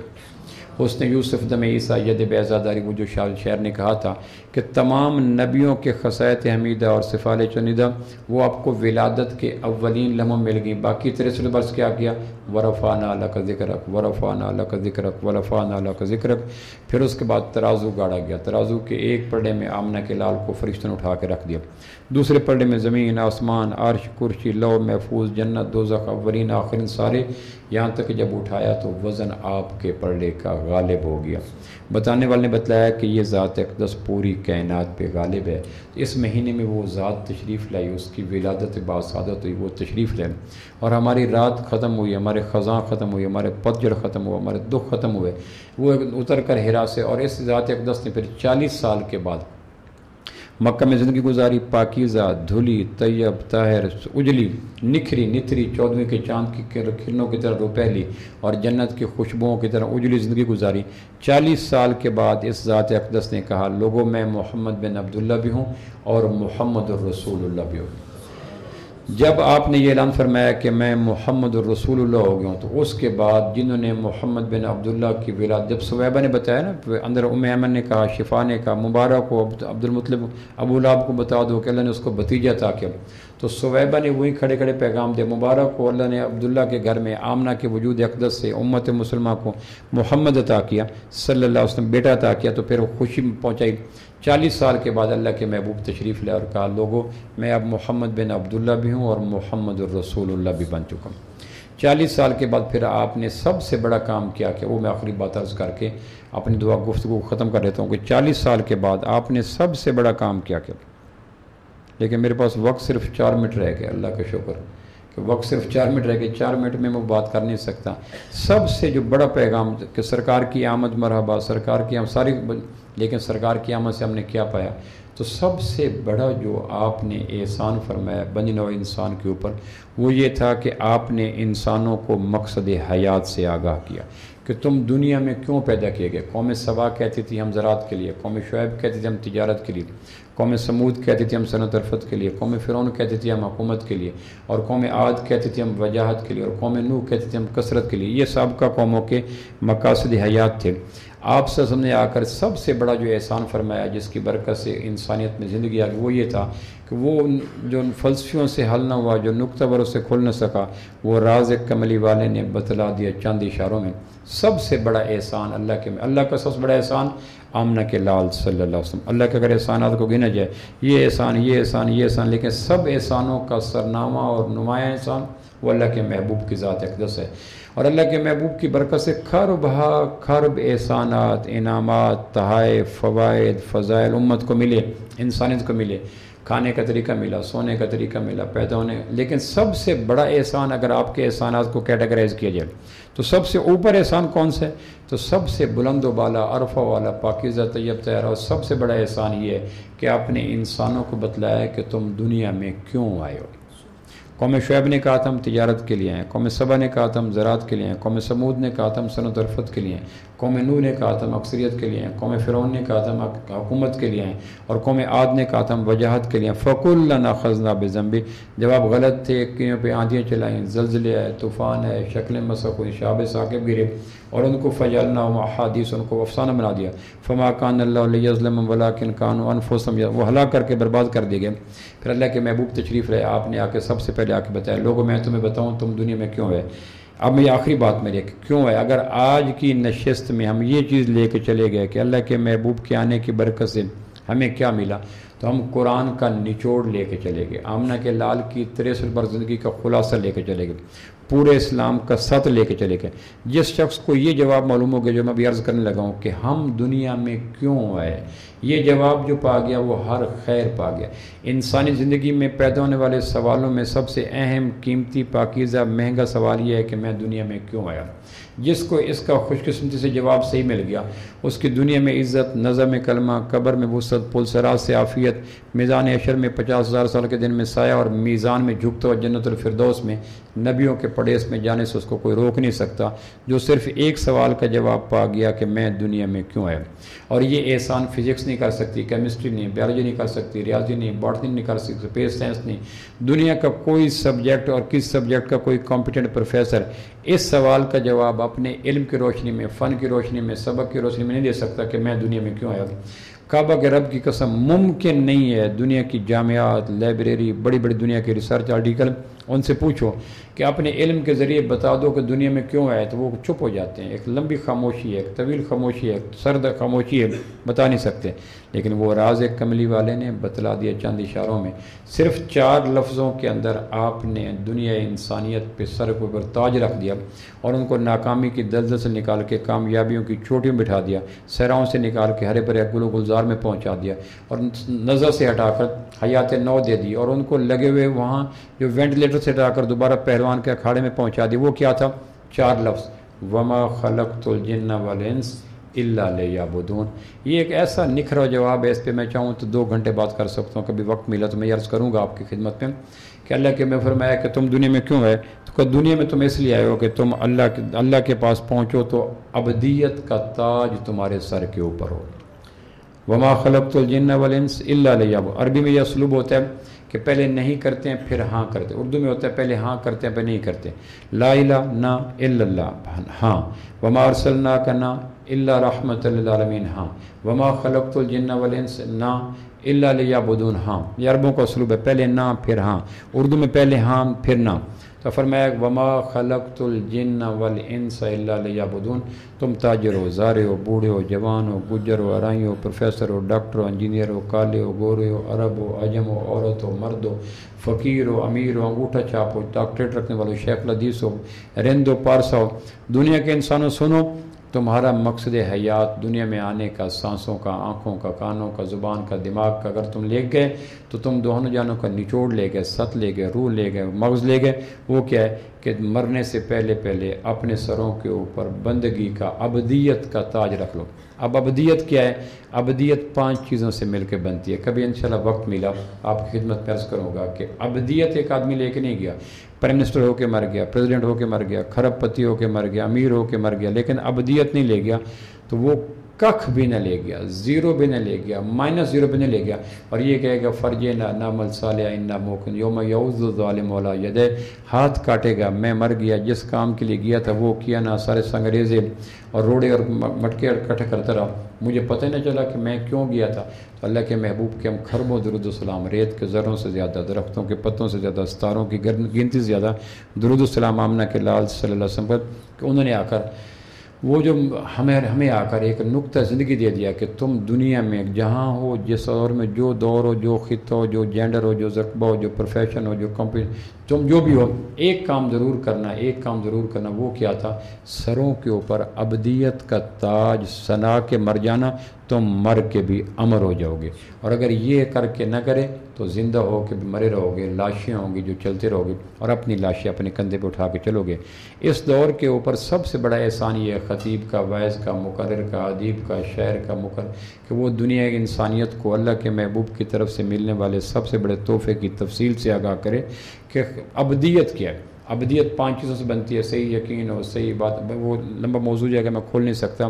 حسن یوسف دم عیسیٰ ید بیزاداری، وہ جو شاعر نے کہا تھا کہ تمام نبیوں کے خصائص حمیدہ اور صفات چنیدہ وہ آپ کو ولادت کے اولین لمحوں مل گئی۔ باقی 63 برس کیا کیا؟ ورفعنا لک ذکرک، ورفعنا لک ذکرک، ورفعنا لک ذکرک۔ پھر اس کے بعد ترازو گاڑا گیا، ترازو کے ایک پلڑے میں آمنہ کے لال کو فرشتوں نے اٹھا کے رکھ دیا، دوسرے پلڑے میں زمین، آسمان، عرش، کرسی، لوح محفوظ، جنت، دوزخ، اولین آخرین سارے، یہاں تک کہ جب اٹھایا تو وزن آپ کے پلڑے کا غالب ہو گیا۔ بتانے والے نے بتلایا کہ یہ ذات اقدس پوری کائنات پہ غالب ہے۔ اس مہینے میں وہ ذات تشریف لائی، اس کی ولادت بعد سعادت ہوئی، وہ تشریف لائے، اور ہماری رات ختم ہوئی، ہمارے خزاں ختم ہوئی، ہمارے پتجھڑ ختم ہوا، ہمارے دکھ ختم ہوئے، وہ اتر کر ہرا سے، اور اس ذات اقدس نے پھر 40 سال کے بعد مکہ میں زندگی گزاری، پاکیزہ، دھلی، طیب، طاہر، اجلی، نکھری، نتری، 14ویں کے چاند کی کرنوں کی طرح روپہلی اور جنت کی خوشبوؤں کی طرح اجلی زندگی گزاری۔ 40 سال کے بعد اس ذات اقدس نے کہا لوگوں میں محمد بن عبداللہ بھی ہوں اور محمد الرسول اللہ بھی ہوں۔ جب آپ نے یہ اعلان فرمایا کہ میں محمد الرسول اللہ ہو گیا ہوں، تو اس کے بعد جنہوں نے محمد بن عبداللہ کی ولادت، جب صویبہ نے بتایا نا، اندر ایمن نے کہا، شفا نے کہا مبارک کو عبد المطلب ابو لہب کو بتا دو کہ اللہ نے اس کو بھتیجا عطا کیا، تو صویبہ نے وہیں کھڑے کھڑے پیغام دیا مبارک کو اللہ نے عبداللہ کے گھر میں آمنہ کے وجود اقدس سے امت مسلمہ کو محمد عطا کیا، صلی اللہ علیہ وسلم بیٹا عطا کیا، تو پھر خوشی پہنچائی۔ 40 سال کے بعد اللہ کے محبوب تشریف لے اور کہا لوگوں میں اب محمد بن عبداللہ بھی ہوں اور محمد الرسول اللہ بھی بن چکا ہوں۔ 40 سال کے بعد پھر آپ نے سب سے بڑا کام کیا کہ وہ میں آخری بات عرض کر کے اپنی دعا گفتگو کو ختم کر دیتا ہوں کہ 40 سال کے بعد آپ نے سب سے بڑا کام کیا لیکن میرے پاس وقت صرف 4 منٹ رہ گیا، اللہ کا شکر کہ وقت صرف 4 منٹ رہ گئے، 4 منٹ میں میں بات کر نہیں سکتا۔ سب سے جو بڑا پیغام کہ سرکار کی آمد مرحبا، سرکار کی آمد ساری، لیکن سرکار کی آمد سے ہم نے کیا پایا؟ تو سب سے بڑا جو آپ نے احسان فرمایا بنی نوع انسان کے اوپر وہ یہ تھا کہ آپ نے انسانوں کو مقصد حیات سے آگاہ کیا کہ تم دنیا میں کیوں پیدا کیے گئے۔ قوم سبا کہتی تھی ہم زراعت کے لیے، قوم شعیب کہتی تھی ہم تجارت کے لیے، قوم سمود کہتی تھی ہم صنعت عرفت کے لیے، قوم فرعون کہتی تھی ہم حکومت کے لیے، اور قوم عاد کہتی تھی ہم وجاہت کے لیے، اور قوم نوح کہتی تھی ہم کثرت کے لیے۔ یہ سابقہ قوموں کے مقاصد حیات تھے۔ آپ سے ہم نے آ کر سب سے بڑا جو احسان فرمایا جس کی برکت سے انسانیت میں زندگی آ گئی وہ یہ تھا کہ وہ جو فلسفیوں سے حل نہ ہوا، جو نقطہ بر سے کھل نہ سکا، وہ راز کملی والے نے بتلا دیا چند اشاروں میں۔ سب سے بڑا احسان اللہ کا سب سے بڑا احسان آمنہ کے لال صلی اللہ علیہ وسلم۔ اللہ کے اگر احسانات کو گنا جائے یہ احسان یہ احسان یہ احسان، لیکن سب احسانوں کا سرنامہ اور نمایاں احسان وہ اللہ کے محبوب کی ذات اقدس ہے، اور اللہ کے محبوب کی برکت سے خرب احسانات، انعامات، تحائف، فوائد، فضائل امت کو ملے، انسانیت کو ملے۔ کھانے کا طریقہ ملا، سونے کا طریقہ ملا، پیدا ہونے، لیکن سب سے بڑا احسان اگر آپ کے احسانات کو کیٹیگرائز کیا جائے تو سب سے اوپر احسان کون سا ہے؟ تو سب سے بلند و بالا، عرفہ والا، پاکیزہ، طیب طاہرہ، اور سب سے بڑا احسان یہ ہے کہ آپ نے انسانوں کو بتلایا کہ تم دنیا میں کیوں آئے ہو۔ قوم شعیب نے کہا تھا ہم تجارت کے لیے ہیں، قوم سبا نے کہا تھا ہم زراعت کے لیے ہیں، قوم سمود نے کہا تھا ہم صنعت عرفت کے لیے ہیں، قوم نوح نے کہا تھا ہم اکثریت کے لیے ہیں، قوم فرعون نے کہا تھا ہم حکومت کے لیے ہیں، اور قوم عاد نے کہا تھا ہم وجاہت کے لیے ہیں۔ فَكُلًّا أَخَذْنَا بِذَنبِهِ، جب آپ غلط تھے، کیوں پہ آندھیاں چلائیں، زلزلے آئے، طوفان ہے، شکلیں مسخ ہوئی، شہاب ثاقب گرے، اور ان کو فجعلناہم احادیث، ان کو افسانہ بنا دیا۔ فما کان اللہ لیظلمہم ولکن کانوا انفسہم، وہ ہلاک کر کے برباد کر دیے گئے۔ پھر اللہ کے محبوب تشریف رہے، آپ نے آ کے سب سے پہلے آ کے بتایا لوگوں میں تمہیں بتاؤں تم دنیا میں کیوں ہے۔ اب یہ آخری بات میری ہے کہ کیوں ہے۔ اگر آج کی نشست میں ہم یہ چیز لے کے چلے گئے کہ اللہ کے محبوب کے آنے کی برکت سے ہمیں کیا ملا، تو ہم قرآن کا نچوڑ لے کے چلے گئے، آمنہ کے لال کی 63 بر زندگی کا خلاصہ لے کے چلے گئے، پورے اسلام کا سطح لے کے چلے گئے۔ جس شخص کو یہ جواب معلوم ہو گیا جو میں ابھی عرض کرنے لگا ہوں کہ ہم دنیا میں کیوں آئے، یہ جواب جو پا گیا وہ ہر خیر پا گیا۔ انسانی زندگی میں پیدا ہونے والے سوالوں میں سب سے اہم، قیمتی، پاکیزہ، مہنگا سوال یہ ہے کہ میں دنیا میں کیوں آیا۔ جس کو اس کا خوش قسمتی سے جواب صحیح مل گیا اس کی دنیا میں عزت، نظم کلمہ، قبر میں وسعت، پلسرات سے عافیت، میزان حشر میں 50,000 سال کے دن میں سایہ، اور میزان میں جھکتا ہوا جنت الفردوس میں نبیوں کے پڑیس میں جانے سے اس کو کوئی روک نہیں سکتا، جو صرف ایک سوال کا جواب پا گیا کہ میں دنیا میں کیوں آیا۔ اور یہ احسان فزکس نہیں کر سکتی، کیمسٹری نہیں، بیولوجی نہیں کر سکتی، ریاضی نہیں، باٹنی نہیں کر سکتی، اسپیس سائنس نہیں، دنیا کا کوئی سبجیکٹ اور کس سبجیکٹ کا کوئی کمپیٹنٹ پروفیسر اس سوال کا جواب اپنے علم کی روشنی میں، فن کی روشنی میں، سبق کی روشنی میں نہیں دے سکتا کہ میں دنیا میں کیوں آیا۔ کعبہ کے رب کی قسم ممکن نہیں ہے دنیا کی جامعات، لائبریری، بڑی بڑی دنیا کے ریسرچ آرٹیکل، ان سے پوچھو کہ اپنے علم کے ذریعے بتا دو کہ دنیا میں کیوں آئے، تو وہ چپ ہو جاتے ہیں۔ ایک لمبی خاموشی ہے، ایک طویل خاموشی ہے، ایک سرد خاموشی ہے، بتا نہیں سکتے۔ لیکن وہ راز کملی والے نے بتلا دیا چند اشاروں میں، صرف 4 لفظوں کے اندر آپ نے دنیا انسانیت پہ سر کو پر تاج رکھ دیا، اور ان کو ناکامی کی دلدل سے نکال کے کامیابیوں کی چوٹیوں بٹھا دیا، صحراؤں سے نکال کے ہرے بھرے گل و گلزار میں پہنچا دیا، اور نظر سے ہٹا کر حیات نو دے دی، اور ان کو لگے ہوئے وہاں جو وینٹیلیٹر سے ہٹا کر دوبارہ پہلوان کے اکھاڑے میں پہنچا دی۔ وہ کیا تھا؟ 4 لفظ، وما خلقت الجن والانس الا لیعبدون۔ یہ ایک ایسا نکھرا جواب ہے، اس پہ میں چاہوں تو 2 گھنٹے بات کر سکتا ہوں، کبھی وقت ملا تو میں عرض کروں گا آپ کی خدمت میں کہ اللہ کے میں فرمایا کہ تم دنیا میں کیوں آئے، تو دنیا میں تم اس لیے آئے ہو کہ تم اللہ کے پاس پہنچو تو ابدیت کا تاج تمہارے سر کے اوپر ہو۔ وما خلقت الجن والانس الا لیعبدون۔ عربی میں یہ اسلوب ہوتا ہے کہ پہلے نہیں کرتے ہیں پھر ہاں کرتے ہیں، اردو میں ہوتا ہے پہلے ہاں کرتے ہیں پھر نہیں کرتے۔ لا الہ نہ الا اللہ ہاں، وما ارسلناک نہ الا رحمۃ للعالمین ہاں، وما خلقت الجن والانس نہ الا لیعبدون ہاں۔ یہ عربوں کا اسلوب ہے، پہلے نہ پھر ہاں، اردو میں پہلے ہاں پھر نہ۔ تو فرمایا وما خلقت الجن والانس الا لیعبدون، تم تاجر ہو، زارے ہو، بوڑھے ہو، جوان ہو، گجر ہو، ارائی ہو، پروفیسر ہو، ڈاکٹر ہو، انجینئر ہو، کالے ہو، گورے ہو، عرب ہو، عجم ہو، عورت ہو، مرد ہو، فقیر ہو، امیر ہو، انگوٹھا چھاپ ہو، ڈاکٹریٹ رکھنے والے ہو، شیخ الحدیث ہو، رند و پارسا ہو، دنیا کے انسانوں سنو، تمہارا مقصد حیات دنیا میں آنے کا، سانسوں کا، آنکھوں کا، کانوں کا، زبان کا، دماغ کا اگر تم لے گئے تو تم دونوں جانوں کا نچوڑ لے گئے، ست لے گئے، روح لے گئے، مغز لے گئے۔ وہ کیا ہے کہ مرنے سے پہلے پہلے اپنے سروں کے اوپر بندگی کا، ابدیت کا تاج رکھ لو۔ اب ابدیت کیا ہے؟ ابدیت 5 چیزوں سے مل کے بنتی ہے۔ کبھی انشاءاللہ وقت ملا آپ کی خدمت میں عرض کروں گا کہ ابدیت ایک آدمی لے کے نہیں گیا، پرائم منسٹر ہو کے مر گیا، پریزیڈنٹ ہو کے مر گیا، کھرب پتی ہو کے مر گیا، امیر ہو کے مر گیا، لیکن ابدیت نہیں لے گیا تو وہ کخ بھی نہ لے گیا، زیرو بھی نہ لے گیا، -0 بھی نہ لے گیا، اور یہ کہے گا فرجنا نعمل صالحا انا موقن یوم یعض الظالم علی یدیہ، ہاتھ کاٹے گا میں مر گیا، جس کام کے لیے گیا تھا وہ کیا نہ، سارے سنگریزے اور روڑے اور مٹکے اکٹھے کرتا رہا، مجھے پتہ ہی نہ چلا کہ میں کیوں گیا تھا۔ تو اللہ کے محبوب کے ہم خربوں درود و سلام، ریت کے ذروں سے زیادہ، درختوں کے پتوں سے زیادہ، ستاروں کی گنتی سے زیادہ درود و سلام آمنہ کے لال صلی اللہ علیہ وسلم پر، کہ انہوں نے آ کر وہ جو ہمیں آ کر ایک نقطہ زندگی دے دیا کہ تم دنیا میں جہاں ہو، جس دور میں، جو دور ہو، جو خطہ ہو، جو جینڈر ہو، جو رقبہ ہو، جو پروفیشن ہو، جو تم جو بھی ہو، ایک کام ضرور کرنا، ایک کام ضرور کرنا۔ وہ کیا تھا؟ سروں کے اوپر ابدیت کا تاج سنا کے مر جانا، تم مر کے بھی امر ہو جاؤ گے۔ اور اگر یہ کر کے نہ کرے تو زندہ ہو کے بھی مرے رہو گے، لاشیں ہوں گی جو چلتے رہو گے، اور اپنی لاشیں اپنے کندھے پہ اٹھا کے چلو گے۔ اس دور کے اوپر سب سے بڑا احسان یہ ہے خطیب کا، واعظ کا، مقرر کا، ادیب کا، شاعر کا، مقرر، کہ وہ دنیا کی انسانیت کو اللہ کے محبوب کی طرف سے ملنے والے سب سے بڑے تحفے کی تفصیل سے آگاہ کرے کہ ابدیت کیا ہے۔ ابدیت 5 چیزوں سے بنتی ہے، صحیح یقین ہو، صحیح بات، وہ لمبا موضوع ہے کہ میں کھول نہیں سکتا۔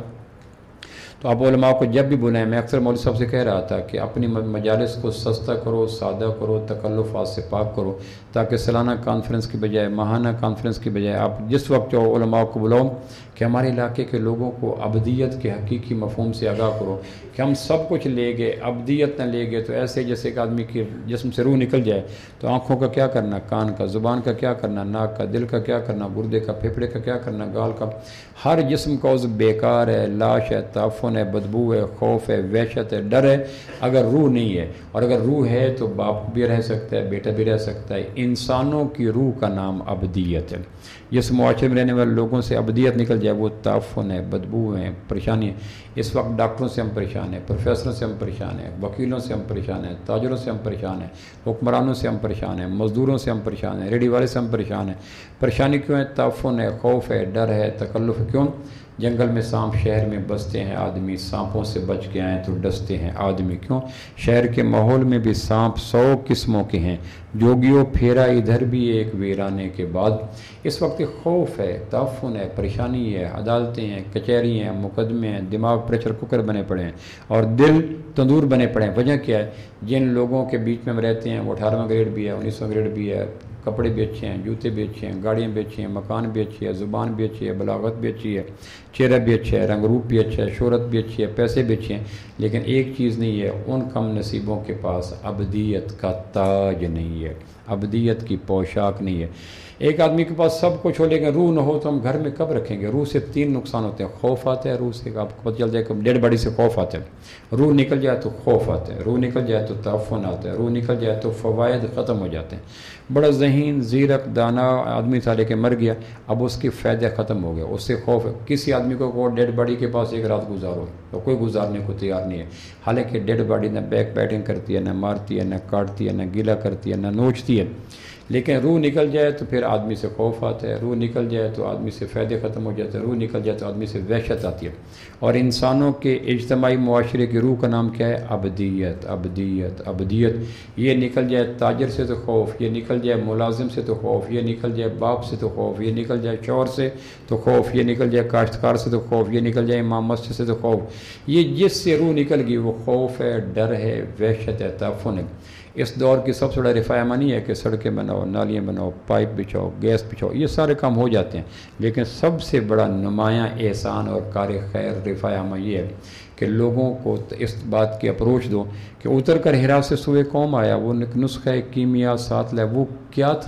تو آپ علماء کو جب بھی بلائیں، میں اکثر مولوی صاحب سے کہہ رہا تھا کہ اپنی مجالس کو سستا کرو، سادہ کرو، تکلفات سے پاک کرو، تاکہ سالانہ کانفرنس کی بجائے، ماہانہ کانفرنس کی بجائے آپ جس وقت چاہو علماء کو بلاؤ کہ ہمارے علاقے کے لوگوں کو ابدیت کے حقیقی مفہوم سے آگاہ کرو کہ ہم سب کچھ لے گئے، ابدیت نہ لے گئے تو ایسے جیسے ایک آدمی کی جسم سے روح نکل جائے تو آنکھوں کا کیا کرنا، کان کا، زبان کا کیا کرنا، ناک کا، دل کا کیا کرنا، گردے کا، پھیپھڑے کا کیا کرنا، گال کا، ہر جسم کا عضو بیکار ہے، لاش ہے، تعفن ہے، بدبو ہے، خوف ہے، وحشت ہے، ڈر ہے، اگر روح نہیں ہے۔ اور اگر روح ہے تو باپ بھی رہ سکتا ہے، بیٹا بھی رہ سکتا ہے۔ انسانوں کی روح کا نام ابدیت ہے۔ جس معاشرے میں رہنے والے لوگوں سے ابدیت نکل جائے وہ تعفن ہے، بدبو ہے، پریشانی ہے۔ اس وقت ڈاکٹروں سے ہم پریشان ہیں، پروفیسروں سے ہم پریشان ہیں، وکیلوں سے ہم پریشان ہیں، تاجروں سے ہم پریشان ہیں، حکمرانوں سے ہم پریشان ہیں، مزدوروں سے ہم پریشان ہیں، ریڈی والے سے ہم پریشان ہیں۔ پریشانی کیوں ہے؟ تعفن ہے، خوف ہے، ڈر ہے، تکلف ہے۔ کیوں؟ جنگل میں سانپ، شہر میں بستے ہیں آدمی، سانپوں سے بچ کے آئیں تو ڈستے ہیں آدمی۔ کیوں؟ شہر کے ماحول میں بھی سانپ 100 قسموں کے ہیں، جوگیوں پھیرا ادھر بھی ایک ویرانے کے بعد۔ اس وقت خوف ہے، تعفن ہے، پریشانی ہے، عدالتیں ہیں، کچہری ہیں، مقدمے ہیں، دماغ پریشر کوکر بنے پڑے ہیں اور دل تندور بنے پڑے ہیں۔ وجہ کیا ہے؟ جن لوگوں کے بیچ میں ہم رہتے ہیں وہ 18واں گریڈ بھی ہے، 19واں گریڈ بھی ہے، کپڑے بھی اچھے ہیں، جوتے بھی اچھے ہیں، گاڑیاں بھی اچھی ہیں، مکان بھی اچھی ہے، زبان بھی اچھی ہے، بلاغت بھی اچھی ہے، چہرہ بھی اچھا ہے، رنگ روپ بھی اچھا ہے، شہرت بھی اچھی ہے، پیسے بھی اچھے ہیں، لیکن ایک چیز نہیں ہے، ان کم نصیبوں کے پاس ابدیت کا تاج نہیں ہے، ابدیت کی پوشاک نہیں ہے۔ ایک آدمی کے پاس سب کچھ ہو لیکن روح نہ ہو تو ہم گھر میں کب رکھیں گے؟ روح سے 3 نقصان ہوتے ہیں۔ خوف آتا ہے روح سے، آپ کو پتہ چل جائے کہ ڈیڈ باڈی سے خوف آتا ہے، روح نکل جائے تو خوف آتا ہے، روح نکل جائے تو تعفن آتا ہے، روح نکل جائے تو فوائد ختم ہو جاتے ہیں۔ بڑا ذہین، زیرک، دانا آدمی تھا لیکن مر گیا، اب اس کے فائدے ختم ہو گیا، اس سے خوف ہے۔ کسی آدمی کو ڈیڈ باڈی کے پاس ایک رات گزارو تو کوئی گزارنے کو تیار نہیں ہے، حالانکہ ڈیڈ باڈی نہ بیک بیٹنگ کرتی ہے، نہ مارتی ہے، نہ کاٹتی ہے، نہ گیلا کرتی ہے، نہ نوچتی ہے، لیکن روح نکل جائے تو پھر آدمی سے خوف آتا ہے، روح نکل جائے تو آدمی سے فائدے ختم ہو جاتے ہیں، روح نکل جائے تو آدمی سے وحشت آتی ہے۔ اور انسانوں کے اجتماعی معاشرے کی روح کا نام کیا ہے؟ ابدیت، ابدیت، ابدیت۔ یہ نکل جائے تاجر سے تو خوف، یہ نکل جائے ملازم سے تو خوف، یہ نکل جائے باپ سے تو خوف، یہ نکل جائے شوہر سے تو خوف، یہ نکل جائے کاشتکار سے تو خوف، یہ نکل جائے امام مسجد سے تو خوف۔ یہ جس سے روح نکل گئی وہ خوف ہے، ڈر ہے، وحشت ہے، تعفن ہے۔ اس دور کی سب سے بڑا رفاع عملی ہے کہ سڑکیں بناؤ، نالیاں بناؤ، پائپ بچھاؤ، گیس بچھاؤ، یہ سارے کام ہو جاتے ہیں، لیکن سب سے بڑا نمایاں احسان اور کار خیر رفاع عمل یہ ہے کہ لوگوں کو اس بات کی اپروچ دو کہ اتر کر ہرا سے سوئے قوم آیا، وہ نسخہ کیمیا ساتھ لائے، وہ کیا تھا؟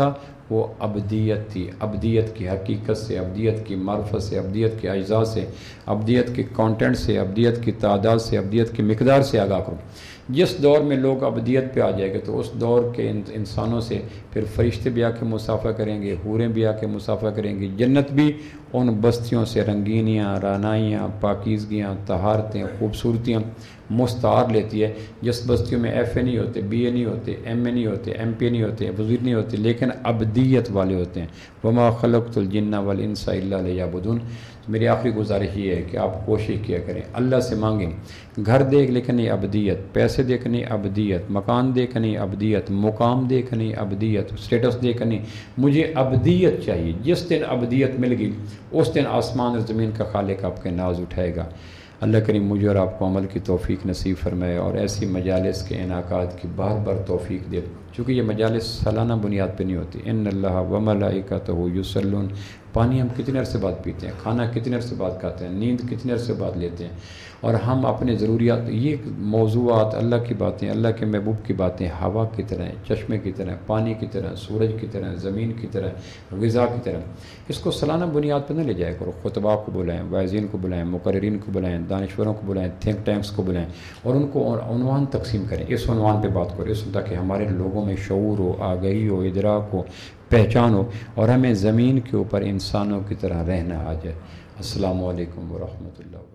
وہ ابدیت تھی، ابدیت کی حقیقت سے، ابدیت کی معرفت سے، ابدیت کے اجزاء سے، ابدیت کے کانٹینٹ سے، ابدیت کی تعداد سے، ابدیت کی مقدار سے آگاہ کرو۔ جس دور میں لوگ ابدیت پہ آ جائے گے تو اس دور کے انسانوں سے پھر فرشتے بھی آ کے مصافحہ کریں گے، حوریں بھی آ کے مصافحہ کریں گی، جنت بھی ان بستیوں سے رنگینیاں، رانائیاں، پاکیزگیاں، طہارتیں، خوبصورتیاں مستعار لیتی ہے، جس بستیوں میں ایف اے نہیں ہوتے، بی اے نہیں ہوتے، ایم اے نہیں ہوتے، ایم پی نہیں ہوتے، وزیر نہیں ہوتے، لیکن ابدیت والے ہوتے ہیں۔ وما خلقت الجن والانس الا لیعبدون۔ میری آخری گزارش یہ ہے کہ آپ کوشش کیا کریں، اللہ سے مانگیں، گھر دیکھ لیکن ابدیت، پیسے دیکھنی ابدیت، مکان دیکھنی ابدیت، مقام دیکھنی ابدیت، اسٹیٹس دیکھنی، مجھے ابدیت چاہیے۔ جس دن ابدیت مل گئی اس دن آسمان اور زمین کا خالق آپ کے ناز اٹھائے گا۔ اللہ کریم مجھے اور آپ کو عمل کی توفیق نصیب فرمائے اور ایسی مجالس کے انعقاد کی بار بار توفیق دے، چونکہ یہ مجالس سالانہ بنیاد پہ نہیں ہوتی۔ ان اللہ و ملائکتہ یصلون، پانی ہم کتنے عرصے بعد پیتے ہیں، کھانا کتنے عرصے بعد کھاتے ہیں، نیند کتنے عرصے بعد لیتے ہیں، اور ہم اپنے ضروریات، یہ موضوعات اللہ کی باتیں، اللہ کے محبوب کی باتیں ہوا کی طرح ہیں، چشمے کی طرح، پانی کی طرح، سورج کی طرح، زمین کی طرح، غذا کی طرح، اس کو سالانہ بنیاد پہ نہ لے جایا کرو۔ خطباء کو بلائیں، واعظین کو بلائیں، مقررین کو بلائیں، دانشوروں کو بلائیں، تھنک ٹینکس کو بلائیں، اور ان کو عنوان تقسیم کریں، اس عنوان پہ بات کرو، اس تاکہ ہمارے لوگوں میں شعور ہو، آگہی ہو، ادراک ہو، پہچان ہو، اور ہمیں زمین کے اوپر انسانوں کی طرح رہنا آ جائے۔ السلام علیکم ورحمۃ اللہ۔